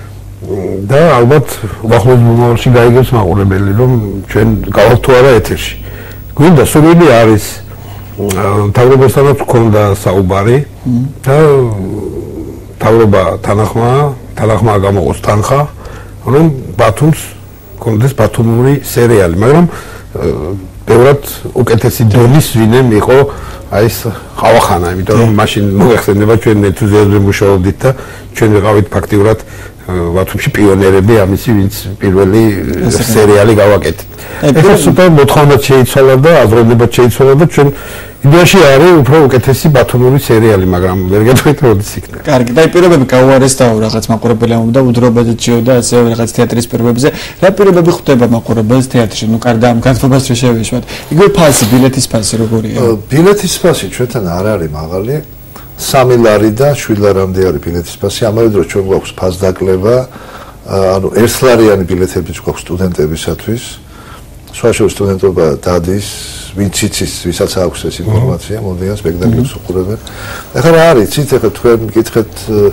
და ალბათ უახლოეს მომავალში გაიგებს მაყურებელი, რომ ჩვენ გავართ თუ არა ეთერში. გვინდა სურვილი არის მთავრობასთანაც გქონდა საუბარი და თავრობა თანახმა, თანახმა გამოყოს თანხა, რომ ბათუმს კონდეს ბათუმური სერიალი, მაგრამ ბევრად უკეთესი დონის ვინმე იყო აი ეს ყავახანა, იმიტომ რომ მაშინ მოეხსენება ჩვენ ენთუზიაზმით მუშაობდით და ჩვენ ვიყავით ფაქტიურად ბათუმში პიონერები ამისი, ვინც პირველი სერიალი გავაკეთეთ. ეს სუპერ მოთხოვნად შეიცვალა და აზროვნებად შეიცვალა და ჩვენ იდეაში არის უფრო უკეთესი ბათუმური სერიალი, მაგრამ ვერ გეტყვით როდის იქნება. კარგი, და პირობები გაუარესდაო რაღაც მაყურებელი ამბობდა უდრობადეჩიო და ასე რაღაც თეატრის პირობებზე. რა პირობები ხვდება მაყურებელს თეატრში? ნუ კარდა ამ განსხვავებას რა შევეშვათ. იგივე ფასი, ბილეთის ფასი როგორია? ბილეთის ფასი ჩვენთან არ არის მაღალი. სამი ლარი და შვიდ ლარამდე არის ბილეთის ფასი. ამავე დროს ჩვენ გვაქვს ფასდაკლება, ანუ ერთლარიანი ბილეთები გვაქვს სტუდენტებისათვის. სხვა შორის სტუდენტობა დადის, ვინც იცის, ვისაც აქვს ეს ინფორმაცია, მოდიან სპექტაკლებს უყურებენ. ეხლა რა არის, ცით ეხლა თქვენ მკითხეთ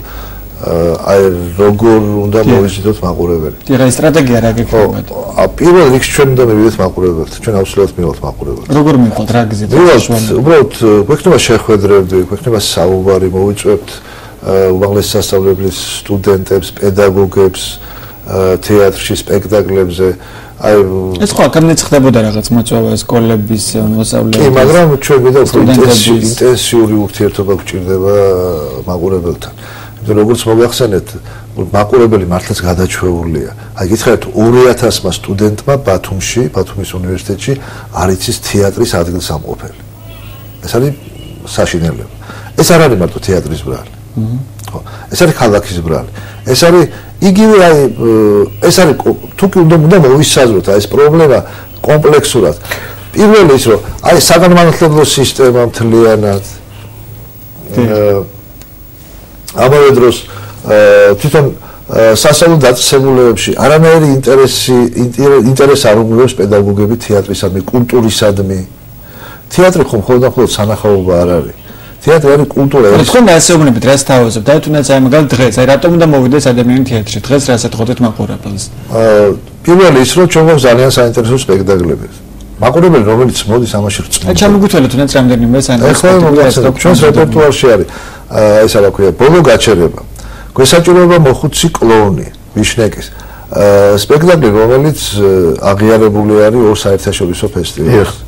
აი როგორ უნდა მოვიზიდოთ მაყურებელი. რა სტრატეგია რა გექნებათ? პირველ რიგში ჩვენ უნდა მივიდეთ მაყურებელს, ჩვენ აუცილებლად მივიღოთ მაყურებელს. როგორ მივიღოთ რა გზით? უბრალოდ გვექნება შეხვედრები, გვექნება საუბარი, მოვიწვევთ უმაღლესი სასწავლებლის სტუდენტებს, პედაგოგებს თეატრში, სპექტაკლებზე. აი ეს ხო კამნეც ხდებოდა რაღაც მოწვევა სკოლების მოსავლეების. კი, მაგრამ ჩვენ ვიდა უფრო ინტენსიური ურთიერთობა გვჭირდება მაყურებელთან. იმიტომ როგორც მოგახსენეთ, მაყურებელი მართლაც გადაჩვეულია. აი გითხრათ ორი ათასმა სტუდენტმა ბათუმში, ბათუმის უნივერსიტეტში არ იცის თეატრის ადგილსამყოფელი. ეს არის საშინელება. ეს არ არის მარტო თეატრის ბრალი. ხო, ეს არის ქალაქის ბრალი. ეს არის იგივე აი ეს არის თუ კი უნდა უნდა მოვისაზროთ აი ეს პრობლემა კომპლექსურად. პირველი ის რომ აი საგანმანათლებლო სისტემა მთლიანად ამავე დროს თვითონ სასწავლო დაწესებულებებში არანაირი ინტერესი ინტერესი არ უგროვებს პედაგოგები თეატრისადმი, კულტურისადმი. თეატრი ხომ მხოლოდ სანახაობა არ არის. თეატრი არის კულტურა. თქვენ ასეუბნებით რას თავაზობთ? აი თუნდაც აი მაგალითად დღეს, აი რატომ უნდა მოვიდეს ადამიანი თეატრში? დღეს რას ეთხოვეთ მაყურებელს? აა პირველი ის რომ ჩვენ გვაქვს ძალიან საინტერესო სპექტაკლები. მაყურებელი რომელიც მოდის ამაში რწმუნდება. აი ჩამოგვითვალეთ თუნდაც რამდენიმე საინტერესო სპექტაკლი ჩვენს რეპერტუარში არის. ესა რა ქვია, ბოლო გაჩერება. გვესაჭიროება მოხუცი კლოუნი, ვიშნეკის. სპექტაკლი რომელიც აღიარებული არის ორ საერთაშორისო ფესტივალში.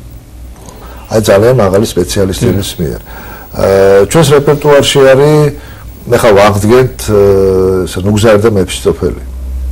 აი ძალიან მაღალი სპეციალისტების მიერ. ჩვენს რეპერტუარში არის ახლა ვაღდგენთ ნუგზარი და მეფისტოფელი.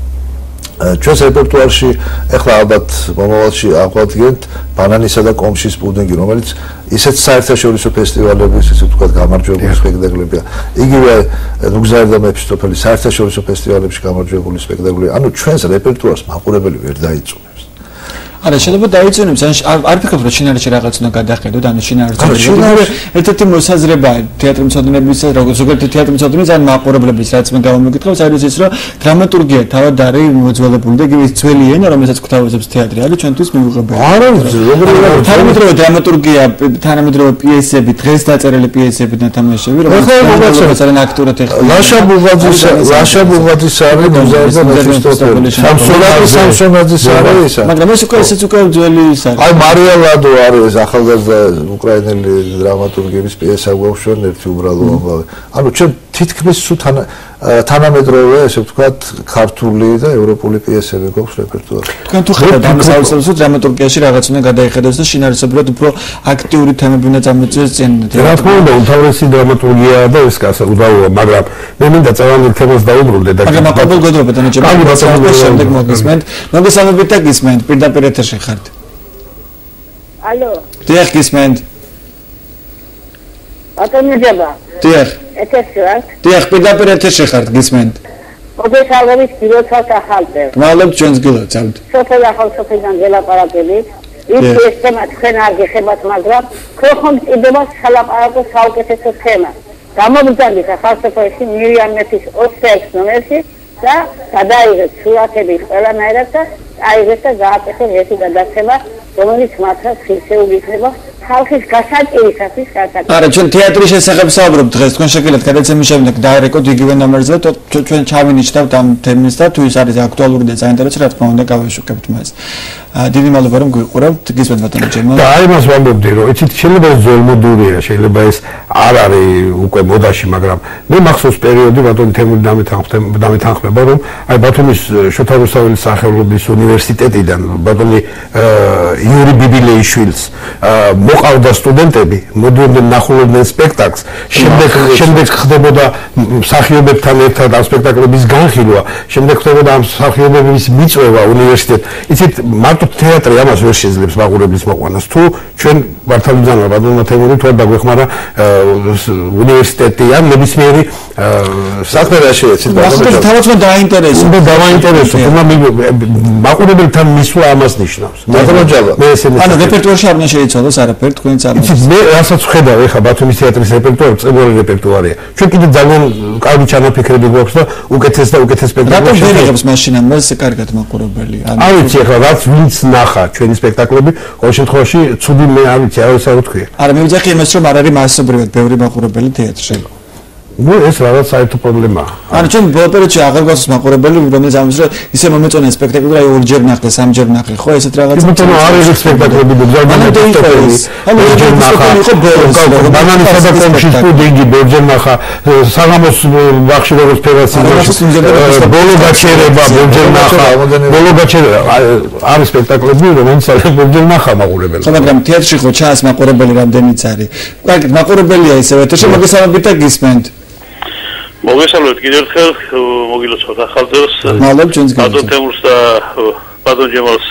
ჩვენს რეპერტუარში ახლა ალბათ მომავალში აღვდგენთ ბანანისა და კომშის პუდინგი, რომელიც ისეთ საერთაშორისო ფესტივალების, ისე ვთქვათ, გამარჯვებული სპექტაკლებია. იგივე ნუგზარი და მეფისტოფელი საერთაშორისო ფესტივალებში გამარჯვებული სპექტაკლია. ანუ ჩვენს რეპერტუარს მაყურებელი ვერ დაიწუნებს. არა, შეიძლება დაიწუნებს, ან არ ფიქრობ, რომ შინაარსში რაღაც უნდა გადახედოთ, ანუ შინაარსში. ერთ-ერთი მოსაზრებაა თეატრმცოდნებისა, როგორც ზოგადად თეატრმცოდნების ან მაყურებლების, რაც მე გამომიკითხავს, არის ის, რომ დრამატურგია თავად არის მოძველებული და იგივე ძველი ენა, რომელსაც გვთავაზობს თეატრი, არის ჩვენთვის მიუღებელი. არ არის, როგორია? თანამედროვე დრამატურგია, თანამედროვე პიესები, დღეს დაწერილი პიესები და თამაშები, რომელიც ძალიან აქტიურად ეხება. ლაშა ბუღაძის, ლაშა ბუღაძის არის ნუგზარი და მეფისტოფელი. სამსონაძის, სამსონაძის არის ისა. მაგრამ ეს უკვე ისიც უკვე ძველი ის არის. აი მარია ლადო არის ახალგაზრდა უკრაინელი დრამატურგების პიესა გვაქვს ჩვენ ერთი უბრალო ამბავი. ანუ ჩვენ თითქმის სულ თანამედროვე, ესე ვთქვათ, ქართული და ევროპული პიესები გვაქვს რეპერტუარში. თქვენ თუ ხედავთ ამ საოცრებსო დრამატურგიაში რაღაც უნდა გადაიხედოს და შინაარსობრივად უფრო აქტიური თემები უნდა წამოწიოს წინ. რა თქმა უნდა, უმთავრესი დრამატურგია და ეს კაცი უდავოა, მაგრამ მე მინდა წავანილ თემას დაუბრუნდე და მაგრამ აკაბულ გოდრობა და ნაჭები. შემდეგ მოგისმენთ. მოგესალმებით და გისმენთ. პირდაპირ ეთერში ხართ. ალო. დიახ, გისმენთ. ატონიძება. დიახ. ეთერში ვარ. დიახ, პირდაპირ ეთერში ხართ, გისმენთ. მოგესალმებით, გილოცავთ ახალწელს. მადლობთ, ჩვენს გილოცავთ. სოფელ ახალსოფელიდან გელაპარაკებით. ის ეს თემა თქვენ არ გეხებათ, მაგრამ თქვენ ხომ წიდება სალაპარაკო საუკეთესო თემა. გამომიგზავნით ახალსოფელში მირიამ მეფის ოცდაექვსი ნომერში და გადაიღეთ სურათები ყველანაირად და აიღეთ და გააკეთეთ ერთი გადაცემა, რომელიც მართლაც ხილშეული იქნება ხალხის გასაჭირისათვის გასაჭირო. არა, ჩვენ თეატრის შესახებ საუბრობთ დღეს, თქვენ შეგიძლიათ გადაცემის შემდეგ დაერეკოთ იგივე ნომერზე და ჩვენ ჩავინიშნავთ ამ თემას და თუ ის არის აქტუალური და საინტერესო, რა თქმა უნდა, გავეშუქებთ მას. დიდი მადლობა რომ გვიყურებთ, გისმენთ ბატონო ჯერმა. და აი მას ვამბობდი, რომ იცით, შეიძლება ეს ძველმოდურია, შეიძლება ეს არ არის უკვე მოდაში, მაგრამ მე მახსოვს პერიოდი ბატონი თემური დამეთანხმება, რომ აი ბათუმის შოთა რუსთაველის სახელობის უნივერსიტეტიდან ბატონი იური ბიბილეიშვილს მოყავდა სტუდენტები, მოდიოდნენ ნახულობდნენ სპექტაკლს, შემდეგ შემდეგ ხდებოდა მსახიობებთან ერთად ამ სპექტაკლების განხილვა, შემდეგ ხდებოდა ამ მსახიობების მიწვევა უნივერსიტეტ. იცით, მარტო თეატრი ამას ვერ შეძლებს მაყურებლის მოყვანას. თუ ჩვენ მართალმძანმა ბატონმა თემური თუ არ დაგვეხმარა უნივერსიტეტი ან ნებისმიერი საქმე რა შეიძლება ახლა თავად უნდა დაინტერესო. უნდა დავაინტერესო, მაგრამ მაყურებელთან მისვლა ამას ნიშნავს. მადლობა. მე ესე ანუ რეპერტუარში არ უნდა შეიცვალოს არაფერი, თქვენ წარმოიდგინეთ. იცით, მე რასაც ვხედავ ეხა ბათუმის თეატრის რეპერტუარი წებური რეპერტუარია. ჩვენ კიდე ძალიან კარგი ჩანაფიქრები გვაქვს და უკეთეს და უკეთეს სპექტაკლები. რატომ ვერ იღებს მაშინ ამას კარგად მაყურებელი? არ ვიცი ეხლა რაც ვინც ნახა ჩვენი სპექტაკლები, ყოველ შემთხვევაში ცუდი მე არ ვიცი, არ ვიცი რა თქვია. არა, მე ვიძახი იმას, რომ არ არის მასობრივად ბევრი მაყურებელი თეატრში. ნუ ეს რაღაც საერთო პრობლემაა. ანუ ჩვენ ბოლო პერიოდში აღარ გვაქვს მაყურებელი, რომელიც ამის რომ ისე მომეწონა სპექტაკლი, რა ორჯერ ნახე, სამჯერ ნახე, ხო, ესეთ რაღაცა. იმიტომ რომ არ არის სპექტაკლები ბრძოლები. ანუ ორჯერ ნახა. ბანანისა და კომშის პუდინგი ორჯერ ნახა. საღამოს ბაღში როგორც ფერასი. ბოლო გაჩერება ორჯერ ნახა. ბოლო გაჩერება არის სპექტაკლები, რომელიც ორჯერ ნახა მაყურებელი. ხო, მაგრამ თეატრში ხო ჩანს მაყურებელი რამდენიც არის. კარგი, მაყურებელია ისე, ეთერში მოგესალმებით და გისმენთ. მოგესალმებით კიდევ ერთხელ, მოგილოცავთ ახალწელს. მადლობთ ჩვენს გასაგებად. ბატონ თემურს და ბატონ ჯემალს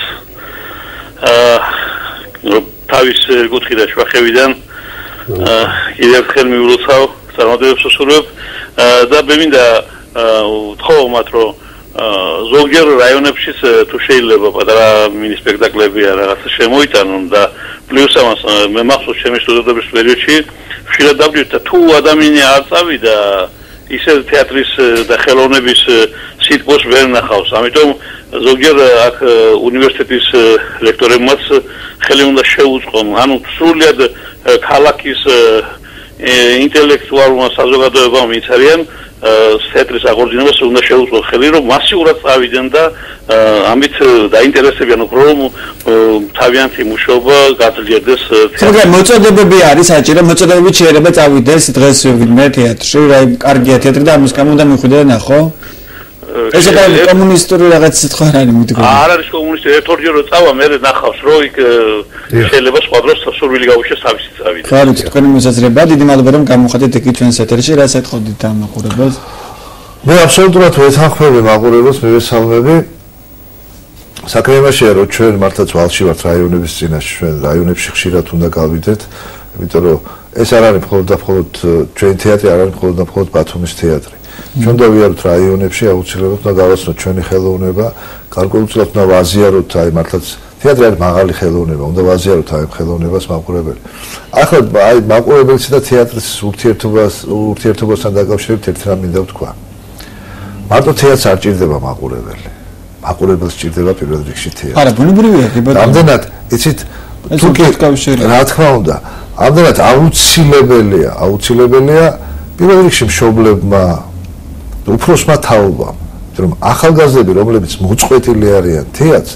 აა თავის კუთხე და შუახევიდან კიდევ ერთხელ მიულოცავ, წარმატებებს ვსურვებ და მე მინდა ვთხოვ მათ, რომ ზოგჯერ რაიონებშიც თუ შეიძლება პატარა მინი სპექტაკლები რაღაცა შემოიტანონ და პლუს ამას მე მახსოვს ჩემი სტუდენტობის პერიოდში ხშირად დავდივართ და თუ ადამიანი არ წავიდა ისე თეატრის და ხელოვნების სიტყვას ვერ ნახავს. ამიტომ ზოგჯერ აქ უნივერსიტეტის ლექტორებმაც ხელი უნდა შეუწყონ, ანუ სრულად ქალაქის ინტელექტუალურმა საზოგადოებამ ვინც არიან თეატრის აღორძინებას უნდა შეუწყო ხელი, რომ მასიურად წავიდნენ და ამით დაინტერესებიან უფრო რომ თავიანთი მუშაობა გაძლიერდეს. მაგრამ მოწოდებები არის საჭირო, მოწოდებები შეიძლება წავიდეს დღეს ვინმე თეატრში, რა კარგია თეატრი და ამის გამო უნდა მიხვიდე ნახო. ეს არის კომუნისტური რაღაც სიტყვა არ არის მიდგომა. არ არის კომუნისტი, ერთორჯერ რო წავა, მე ნახავს, რომ იქ შეიძლება სხვა დროს სურვილი გაუშვეს თავისი წავიდა. ხარ ვიცი, თქვენი მოსაზრება, დიდი მადლობა რომ გამოხატეთ იქ ჩვენს ეთერში, რა საერთოდით ამ მაყურებელს. მე აბსოლუტურად ვეთანხმები მაყურებელს, მივესალმები. საქმე იმაშია, რომ ჩვენ მართლაც ვალში ვართ რაიონების წინაშე, ჩვენ რაიონებში ხშირად უნდა გავიდეთ, იმიტომ რომ ეს არ არის მხოლოდ და მხოლოდ ჩვენი თეატრი, არ არის მხოლოდ და მხოლოდ ბათუმის თეატრი. ჩვენ და ვიაროთ რაიონებში, აუცილებლად უნდა გავაცნოთ ჩვენი ხელოვნება, გარკვეულწილად უნდა ვაზიაროთ აი მართლაც თეატრი არის მაღალი ხელოვნება, უნდა ვაზიაროთ აი ხელოვნებას მაყურებელი. ახლა აი მაყურებელსა და თეატრის ურთიერთობას ურთიერთობასთან დაკავშირებით ერთ რამ მინდა ვთქვა. მარტო თეატრს არ ჭირდება მაყურებელი. მაყურებელს ჭირდება პირველ რიგში თეატრი. არა, ბუნებრივია, კი ბატონო. ამდენად, იცით, თუკი რა თქმა უნდა, ამდენად აუცილებელია, აუცილებელია პირველ რიგში მშობლებმა უფროსმა თაობამ, რომ ახალგაზრდები, რომლებიც მოწყვეტილი არიან თეატრს,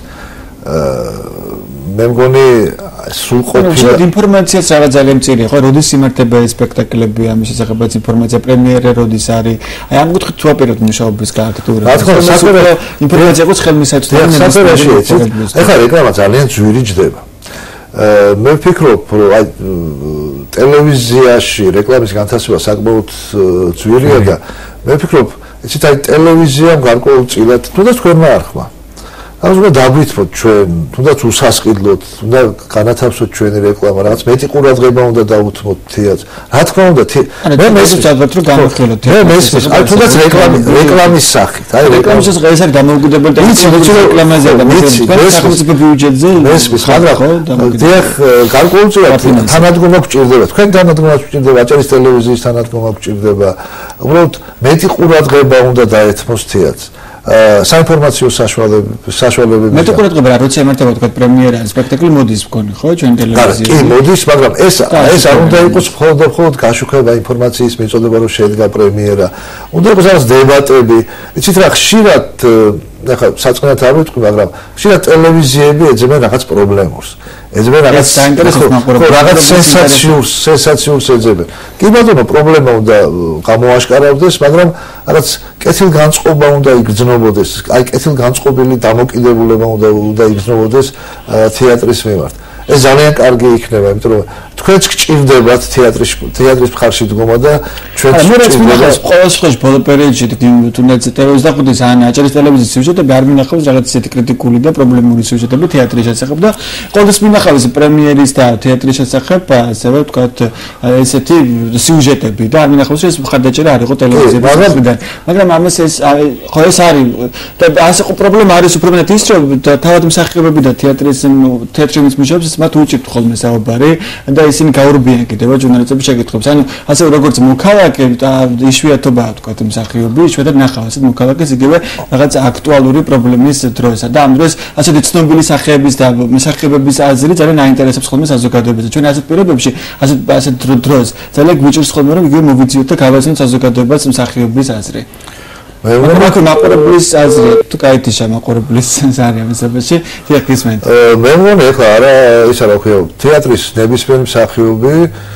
მე მგონი სრულყოფილი ინფორმაციაც რაღაც ძალიან მწირია, ხო, როდის იმართება ეს სპექტაკლები, ამის შესახებაც ინფორმაცია, პრემიერა როდის არის. აი ამ კუთხით თუ აპირებთ მუშაობის გააქტიურებას. რა თქმა უნდა, საერთოდ ინფორმაცია ყოს ხელმისაწვდომი ნებისმიერ. ეხლა რეკლამა ძალიან ძვირი ჯდება. მე ვფიქრობ, რომ აი ტელევიზიაში რეკლამის განთავსება საკმაოდ ძვირია და მე ვფიქრობ, იცით აი ტელევიზიამ გარკვეულწილად თუნდაც თქვენმა არ ხმა. ამას უნდა დაგვითმოთ ჩვენ, თუნდაც უსასყიდლოთ, უნდა განათავსოთ ჩვენი რეკლამა, რაღაც მეტი ყურადღება უნდა დავუთმოთ თეატრს. რა თქმა უნდა, მე მესმის ალბათ რომ გამოვხილოთ. მე მესმის, აი თუნდაც რეკლამის რეკლამის სახით, აი რეკლამის ეს ეს დამოუკიდებელი და ვიცი რეკლამაზე და სახელმწიფო ბიუჯეტზე მესმის, მაგრამ დიახ, გარკვეულწილად თანადგომა გჭირდება. თქვენ თანადგომა გჭირდება, აჭარის ტელევიზიის თანადგომა გჭირდება. უბრალოდ მეტი ყურადღება უნდა დაეთმოს თეატრს. საინფორმაციო საშუალებები საშუალებები მე თუ ყურადღება რა როცა ემართება თქვა პრემიერა სპექტაკლი მოდის მგონი ხო ჩვენ ტელევიზიაში კი მოდის მაგრამ ეს ეს არ უნდა იყოს მხოლოდ და მხოლოდ გაშუქება ინფორმაციის მიწოდება რომ შედგა პრემიერა უნდა იყოს რაღაც დებატები იცით რა ხშირად ახლა საწყნარად არ ვიტყვი მაგრამ ხშირად ტელევიზიები ეძებენ რაღაც პრობლემებს ეძებენ რაღაც რაღაც სენსაციურს სენსაციურს ეძებენ კი ბატონო პრობლემა უნდა გამოაშკარავდეს მაგრამ რაღაც კეთილგანწყობა უნდა იგრძნობოდეს აი კეთილგანწყობილი დამოკიდებულება უნდა უნდა იგრძნობოდეს თეატრის მიმართ ეს ძალიან კარგი იქნება იმიტომ რომ თქვენც გჭირდებათ თეატრის თეატრის მხარში დგომა და ჩვენც გჭირდებათ ყოველ შემთხვევაში ბოლო პერიოდში თუნდაც ტელევიზიის და ხუთის ან აჭარის ტელევიზიის სიუჟეტები არ მინახავს რაღაც ისეთი კრიტიკული და პრობლემური სიუჟეტები თეატრის შესახებ და ყოველთვის მინახავს პრემიერის და თეატრის შესახებ ასევე ვთქვათ ესეთი სიუჟეტები და არ მინახავს ეს მხარდაჭერა არ იყო ტელევიზიების მხრიდან მაგრამ ამას ეს ხო ეს არის და ასე ყო პრობლემა არის უფრო მეტად ის რომ თავად მსახიობები და თეატრის თეატრის მუშაობს მათ უჭირთ ხოლმე საუბარი და ისინი გაურბიან კიდევ ჟურნალისტების შეკითხვებს. ანუ ასე როგორც მოქალაქე და იშვიათობაა თქვა მსახიობი, იშვიათად ნახავ ასეთ მოქალაქეს იგივე რაღაც აქტუალური პრობლემის დროისა და ამ დროს ასეთი ცნობილი სახეების და მსახიობების აზრი ძალიან აინტერესებს ხოლმე საზოგადოებას. ჩვენ ასეთ პირობებში, ასეთ ასეთ დროს ძალიან გვიჭირს ხოლმე რომ იგივე მოვიძიოთ და გავაზრდოთ საზოგადოებას მსახიობების აზრი. მე ვამბობ მაყურებლის აზრი თუ кайტიშა მაყურებლის აზრი ამასობაში თეატრისმენთ მე მგონი ახლა არა ის არა ხო თეატრის ნებისმიერ მსახიობი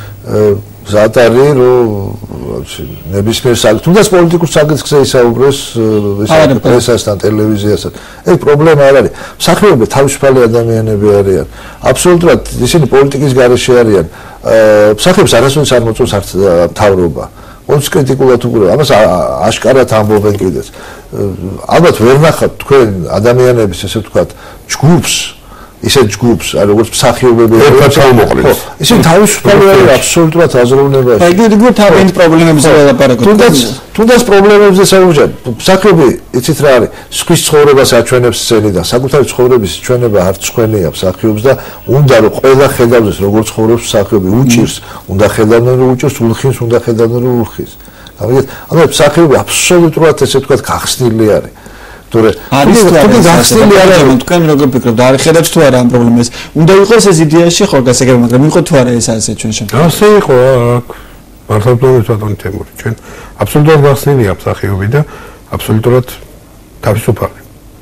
ზატარი რომ ნებისმიერ საკითხს თუნდაც პოლიტიკურ საკითხზე ისაუბროს პრესასთან ტელევიზიასთან ეს პრობლემა არ არის მსახიობები თავისუფალი ადამიანები არიან აბსოლუტურად ისინი პოლიტიკის გარეშე არიან მსახიობს არასოდეს არ მოწონს არც მთავრობა ons კრიტიკულად უყურებ. ამას აშკარად ამბობენ კიდეც. ალბათ ვერ ნახავთ თქვენ ადამიანების ესე ვთქვათ ჯგუფს, ისეთ ჯგუფს, აი როგორც მსახიობები ერთად თავმოყრილს. ისინი თავისუფალი არიან აბსოლუტურად აზროვნებაში. აი იგი თავის პრობლემებზე ველაპარაკობთ. თუნდაც თუნდაც პრობლემებზე საუბრობთ. მსახიობი იცით რა არის? სხვის ცხოვრებას აჩვენებს სცენიდან, საკუთარი ცხოვრების ჩვენება არ წვენია მსახიობს და უნდა რომ ყველა ხედავდეს როგორ ცხოვრობს მსახიობი, უჭირს, უნდა ხედავდნენ რომ უჭირს, ულხინს უნდა ხედავდნენ რომ ულხინს. გამიგეთ? ანუ მსახიობი აბსოლუტურად ესე ვთქვათ გახსნილი არის. თორე არის თუ გახსნილი არ არის, თქვენ როგორ ფიქრობთ? არის ხედავთ თუ არა ამ პრობლემას? უნდა იყოს ეს იდეაში ხორგასაგები, მაგრამ იყო თუ არა ეს ასე ჩვენ შემთხვევაში? ასე იყო, აქ მართლაც ბატონი თემური, ჩვენ აბსოლუტურად გახსნილია მსახიობი და აბსოლუტურად თავისუფალი.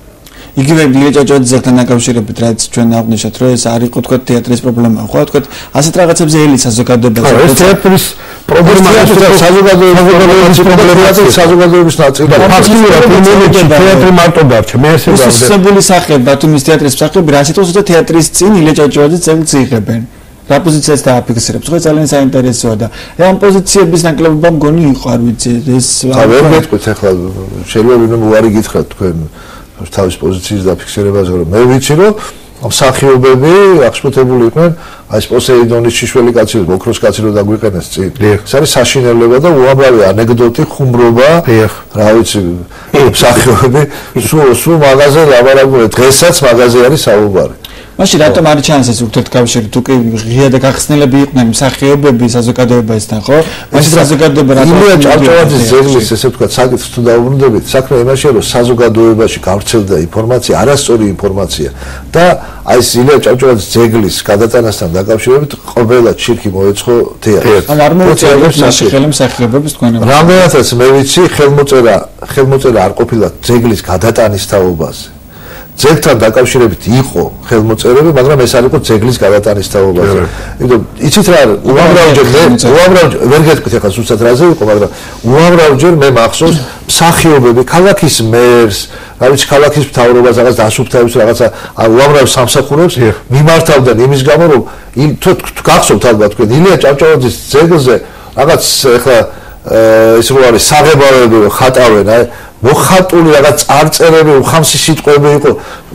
იგივე ლიეჭაჭოძის ზეგთან დაკავშირებით რაც ჩვენ აღვნიშნეთ რომ ეს არ იყო თქვა თეატრის პრობლემა ხო თქვა ასეთ რაღაცებზე ელი საზოგადოებაზე ეს თეატრის პრობლემა საზოგადოების პრობლემაა საზოგადოების ნაწილი ფაქტიურად იმენებში თეატრი მარტო დარჩა მე ესე გავდე უსწრებული სახე ბათუმის თეატრის მსახიობი რა სიტყვას უწევს თეატრის წინ ლიეჭაჭოძის წელს იღებენ რა პოზიციას დააფიქსირებს ხო ძალიან საინტერესოა და ამ პოზიციების ნაკლებობა მგონი იყო არ ვიცი ეს არ მეთქვით ახლა შეიძლება ვინმე უარი გითხრათ თქვენ თავის პოზიციის დაფიქსირებაზე რომ მე ვიცი რომ მსახიობები აღშფოთებული იყვნენ აი ეს პოსეიდონის შიშველი კაცი ოქროს კაცი რომ დაგვიყენეს წინ ეს არის საშინელება და უამრავი ანეკდოტი ხუმრობა რა ვიცი მსახიობები სულ სულ მაღაზე ლაბარაკობენ დღესაც მაღაზე არის საუბარი მაშინ რატომ არის ჩანსეს ურთიერთკავშირი თუ კი ღია და გახსნილები იყვნენ მსახიობები საზოგადოებასთან ხო მაშინ საზოგადოება რატომ იმია ჭავჭავაძის ძეგლის ესე ვთქვათ საკითხს თუ დაუბრუნდებით საქმე იმაშია რომ საზოგადოებაში გავრცელდა ინფორმაცია არასწორი ინფორმაცია და აი ეს ილია ჭავჭავაძის ძეგლის გადატანასთან დაკავშირებით ყველა ჩირკი მოეწყო თეატრს ან არ მოუწევს მაშინ ხელი მსახიობების თქვენ რამდენადაც მე ვიცი ხელმოწერა ხელმოწერა არ ყოფილა ძეგლის გადატანის თაობაზე ძეგლთან დაკავშირებით იყო ხელმოწერები, მაგრამ ეს არ იყო ძეგლის გადატანის თაობაზე. იმიტომ იცით რა არის, უამრავჯერ მე უამრავჯერ ვერ გეტყვით ახლა სულსაც რაზე იყო, მაგრამ უამრავჯერ მე მახსოვს მსახიობები, ქალაქის მერს, რა ვიცი, ქალაქის მთავრობას, რაღაც დასუფთავებს, რაღაცა უამრავ სამსახურებს მიმართავდნენ იმის გამო, რომ თუ გახსოვთ ალბათ თქვენ ილია ჭავჭავაძის ძეგლზე რაღაც ახლა ეს რო არის საღებავები ხატავენ, აი მოხატული რაღაც წარწერები, უხამსი სიტყვები იყო.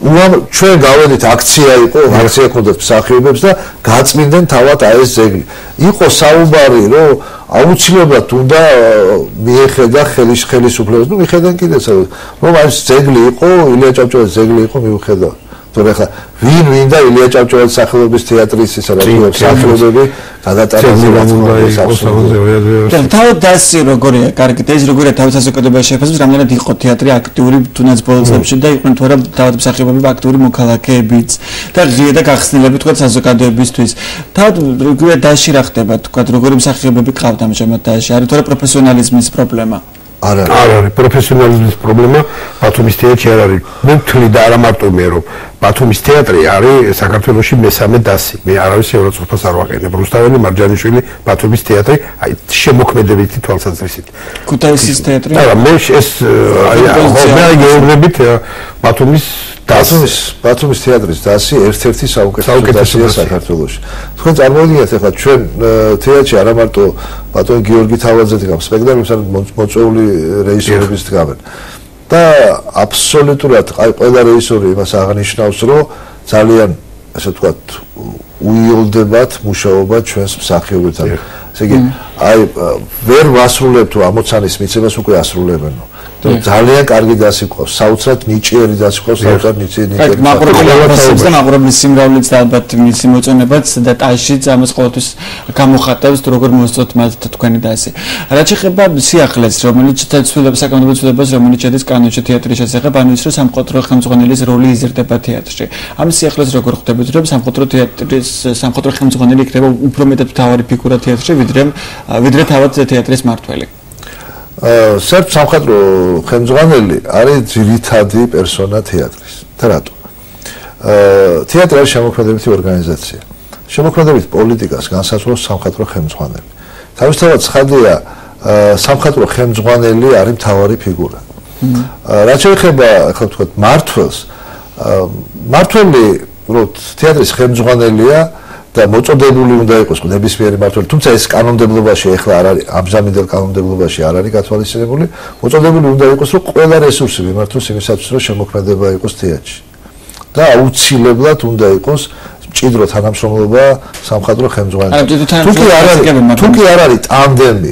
ჩვენ გავედით აქცია იყო, აქცია ჰქონდათ მსახიობებს და გაწმინდნენ თავად აი ეს ძეგლი. იყო საუბარი, რომ აუცილებლად უნდა მიეხედა ხელის ხელისუფლებას, ნუ მიხედან კიდეც, რომ აი ეს ძეგლი იყო, ილია ჭავჭავაძის ძეგლი იყო მიუხედავად. თორე ხა ვინ ვინ და ილია ჭავჭავაძის სახელობის თეატრის ისა რა თქმა უნდა სახელობები გადატანილი და თავად დასი როგორია კარგი ეს როგორია თავის საზოგადოებაში შეფასებს რამდენად იყო თეატრი აქტიური თუნდაც ბოლო წლებში და იყვნენ თუ არა თავად მსახიობები აქტიური მოქალაქეებიც და ღია და გახსნილები თქვა საზოგადოებისთვის თავად როგორია დასში რა ხდება თქვა როგორი მსახიობები ყავთ ამჟამად დასში არის თუ არა პროფესიონალიზმის პრობლემა არ არის არ არის პროფესიონალიზმის პრობლემა ბათუმის თეატრში არ არის მე ვთვლი და არა მარტო მე რომ ბათუმის თეატრი არის საქართველოში მესამე დასი მე არავის ევროწყობას არ ვაყენებ რუსთაველი მარჯანიშვილი ბათუმის თეატრი აი შემოქმედებითი თვალსაზრისით ქუთაისის თეატრი არა მე ეს აი მე გეუბნებით ბათუმის ბათუმის ბათუმის თეატრის დასი ერთ-ერთი საუკეთესოა საქართველოში თქვენ წარმოიდგინეთ ახლა ჩვენ თეატრში არა მარტო ბატონ გიორგი თავაძე დგამს სპექტაკლებს ან მოწვეული რეჟისორების დგამენ და აბსოლუტურად აი ყველა რეჟისორი იმას აღნიშნავს რომ ძალიან ასე ვთქვათ უიოლდებათ მუშაობა ჩვენს მსახიობებთან ესე იგი აი ვერ ვასრულებ თუ ამოცანის მიცემას უკვე ასრულებენო ძალიან კარგი დასი ყავს საოცრად ნიჭიერი დასი ყავს საოცრად ნიჭიერი ნიჭიერი მაყურებელს და მაყურებლის სიმრავლეც და ალბათ მისი მოწონებაც და ტაშიც ამას ყოველთვის გამოხატავს თუ როგორ მოსწოთ მათ თქვენი დასი რაც შეეხება სიახლეს რომელიც ცდილობს საკანონმდებლო ცდილებას რომელიც შედის კანონში თეატრის შესახებ ანუ ის რომ სამხატვრო ხელმძღვანელის როლი იზრდება თეატრში ამ სიახლეს როგორ ხვდებით რომ სამხატვრო თეატრის სამხატვრო ხელმძღვანელი იქნება უფრო მეტად მთავარი ფიგურა თეატრში ვიდრე ვიდრე თავად თეატრის მმართველი საერთოდ სამხატვრო ხელმძღვანელი არის ძირითადი პერსონა თეატრის. და რატო? თეატრი არის შემოქმედებითი ორგანიზაცია. შემოქმედებითი პოლიტიკას განსაზღვრავს სამხატვრო ხელმძღვანელი. თავისთავად ცხადია, სამხატვრო ხელმძღვანელი არის მთავარი ფიგურა. რაც შეეხება, ახლა ვთქვათ, მმართველს, მმართველი, რო თეატრის ხელმძღვანელია და მოწოდებული უნდა იყოს ნებისმიერი მმართველი, თუმცა ეს კანონმდებლობაში ახლა არ არის, ამჟამინდელ კანონმდებლობაში არ არის გათვალისწინებული, მოწოდებული უნდა იყოს, რომ ყველა რესურსი მიმართოს იმისათვის, რომ შემოქმედება იყოს თეატრში. და აუცილებლად უნდა იყოს მჭიდრო თანამშრომლობა სამხატვრო ხელმძღვანელთან. თუ კი არ არის, თუ კი არ არის ტანდემი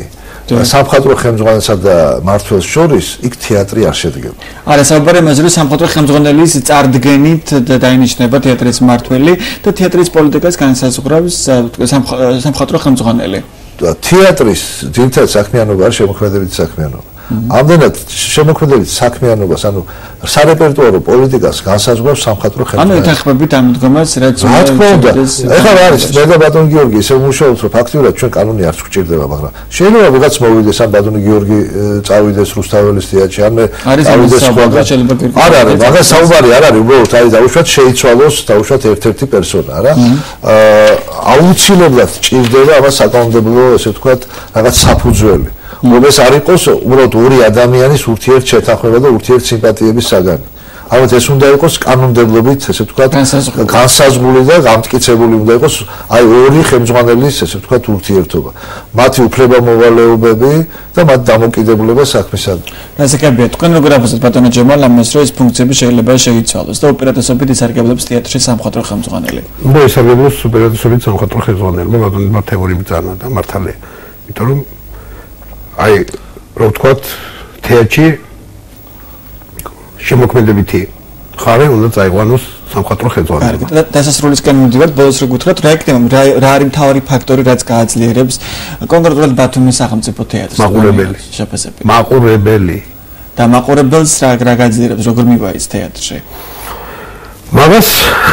სამხატვრო ხელმძღვანელსა და მმართველს შორის იქ თეატრი არ შედგება. არა, საუბარი იმაზე, რომ სამხატვრო ხელმძღვანელის წარდგენით დაინიშნება თეატრის მმართველი და თეატრის პოლიტიკას განსაზღვრავს სამხატვრო ხელმძღვანელი. თეატრის ძირითადი საქმიანობა არის შემოქმედებითი საქმიანობა. ამდენად შემოქმედებით საქმიანობას, ანუ სარეპერტუარო პოლიტიკას განსაზღვრავს სამხატვრო ხელმძღვანელი. ანუ ეთანხმებით ამ მდგომას, რაც რა თქმა უნდა. ეხლა არის მე და ბატონი გიორგი ისე ვმუშაობთ, რომ ფაქტიურად ჩვენ კანონი არც გვჭირდება, მაგრამ შეიძლება ვიღაც მოვიდეს ამ ბატონი გიორგი წავიდეს რუსთაველის თეატრში, ან მე წავიდეს სხვაგან. არა, არა, მაგას საუბარი არ არის, უბრალოდ აი დაუშვათ შეიცვალოს, დაუშვათ ერთ-ერთი პერსონა, რა. აა აუცილებლად ჭირდება ამას საკანონმდებლო, ესე ვთქვათ, რაღაც საფუძველი. ეს არ იყოს უბრალოდ ორი ადამიანის ურთიერთშეთანხმება და ურთიერთსიმპათიების საგანი. ამით ეს უნდა იყოს კანონმდებლობით, ესე ვთქვათ, განსაზღვრული და გამტკიცებული უნდა იყოს აი ორი ხელმძღვანელის, ესე ვთქვათ, ურთიერთობა. მათი უფლებამოვალეობები და მათ დამოკიდებულება საქმისადმი. რასაკებია, თქვენ როგორ აფასებთ ბატონო ჯემალ ამას, რომ ეს ფუნქციები შეიძლება შეიცვალოს და უპირატესობით ისარგებლებს თეატრში სამხატვრო ხელმძღვანელი? ნუ ისარგებლებს უპირატესობით სამხატვრო ხელმძღვანელმა, ბატონმა თეორი ბრძანა და მართალია. იმიტომ რომ აი რო ვთქვათ თეატრში შემოქმედებითი ხარე უნდა წაიყვანოს სამხატვრო ხელმძღვანელმა. კარგი, დასასრულისკენ მივდივართ, ბოლოს რო გითხრათ, რა იქნება, რა არის მთავარი ფაქტორი, რაც გააძლიერებს კონკრეტულად ბათუმის სახელმწიფო თეატრის მაყურებელი შეფასებით. მაყურებელი და მაყურებელს რა რა გააძლიერებს, როგორ მივა ის თეატრში? მაგას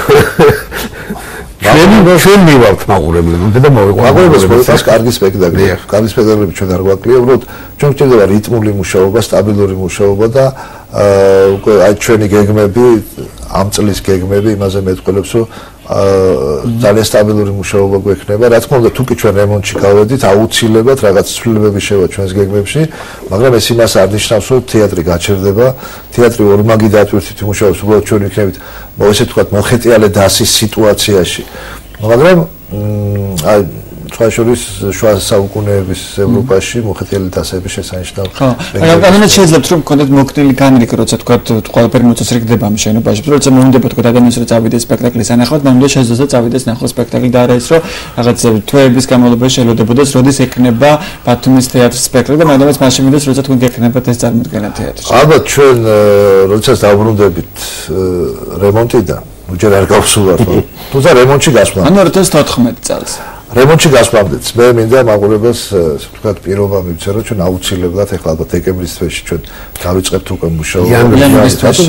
ჩვენ ჩვენ მივავთ მაყურებლები და მოვიყვანთ მაყურებელს მოიწევს კარგი სპექტაკლი. კარგი სპექტაკლები ჩვენ არ გვაკლია, უბრალოდ ჩვენ გვჭირდება რიტმული მუშაობა, სტაბილური მუშაობა და უკვე აი ჩვენი გეგმები, ამ წლის გეგმები იმაზე მეტყველებს, რომ ძალიან სტაბილური მუშაობა გვექნება. რა თქმა უნდა, თუ კი ჩვენ რემონტში გავედით, აუცილებლად რაღაც ცვლილებები შევა ჩვენს გეგმებში, მაგრამ ეს იმას არ ნიშნავს, რომ თეატრი გაჩერდება. თეატრი ორმაგი დატვირთით მუშაობს, უბრალოდ ჩვენ ვიქნებით, ესე ვთქვათ, მოხეტიალე დასის სიტუაციაში. მაგრამ აი სხვა შორის შუა საუკუნეების ევროპაში მოხეტიალე დასების შესანიშნავ. ხო, მაგრამ შეიძლება რომ გქონდეთ მოკლე განრიგ, როცა თქვათ ყველაფერი მოწესრიგდება ამ შენობაში, როცა მომუნდება თქვათ ადამიანს რომ წავიდეს სპექტაკლის ანახავთ, მომუნდა შეძლოს და წავიდეს ნახოს სპექტაკლი და არა ის რომ რაღაც თვეების განმავლობაში შელოდებოდეს, როდის ექნება ბათუმის თეატრის სპექტაკლი და მაგდამაც მაშინ მინდას როცა თქვენ გექნებათ ეს წარმოდგენა თეატრში. ალბათ ჩვენ როდესაც დავბრუნდებით რემონტიდან, ნუ ჯერ არ გავსულვართ, თუმცა რემონტში გასვლა. ანუ二零一九წელს რემონტში გასვლამდეც მე მინდა მაყურებელს ვთქვათ პირობა მივცე რომ ჩვენ აუცილებლად ეხლა ალბათ დეკემბრის თვეში ჩვენ დავიწყებთ უკვე მუშაობა იანვრის თვეში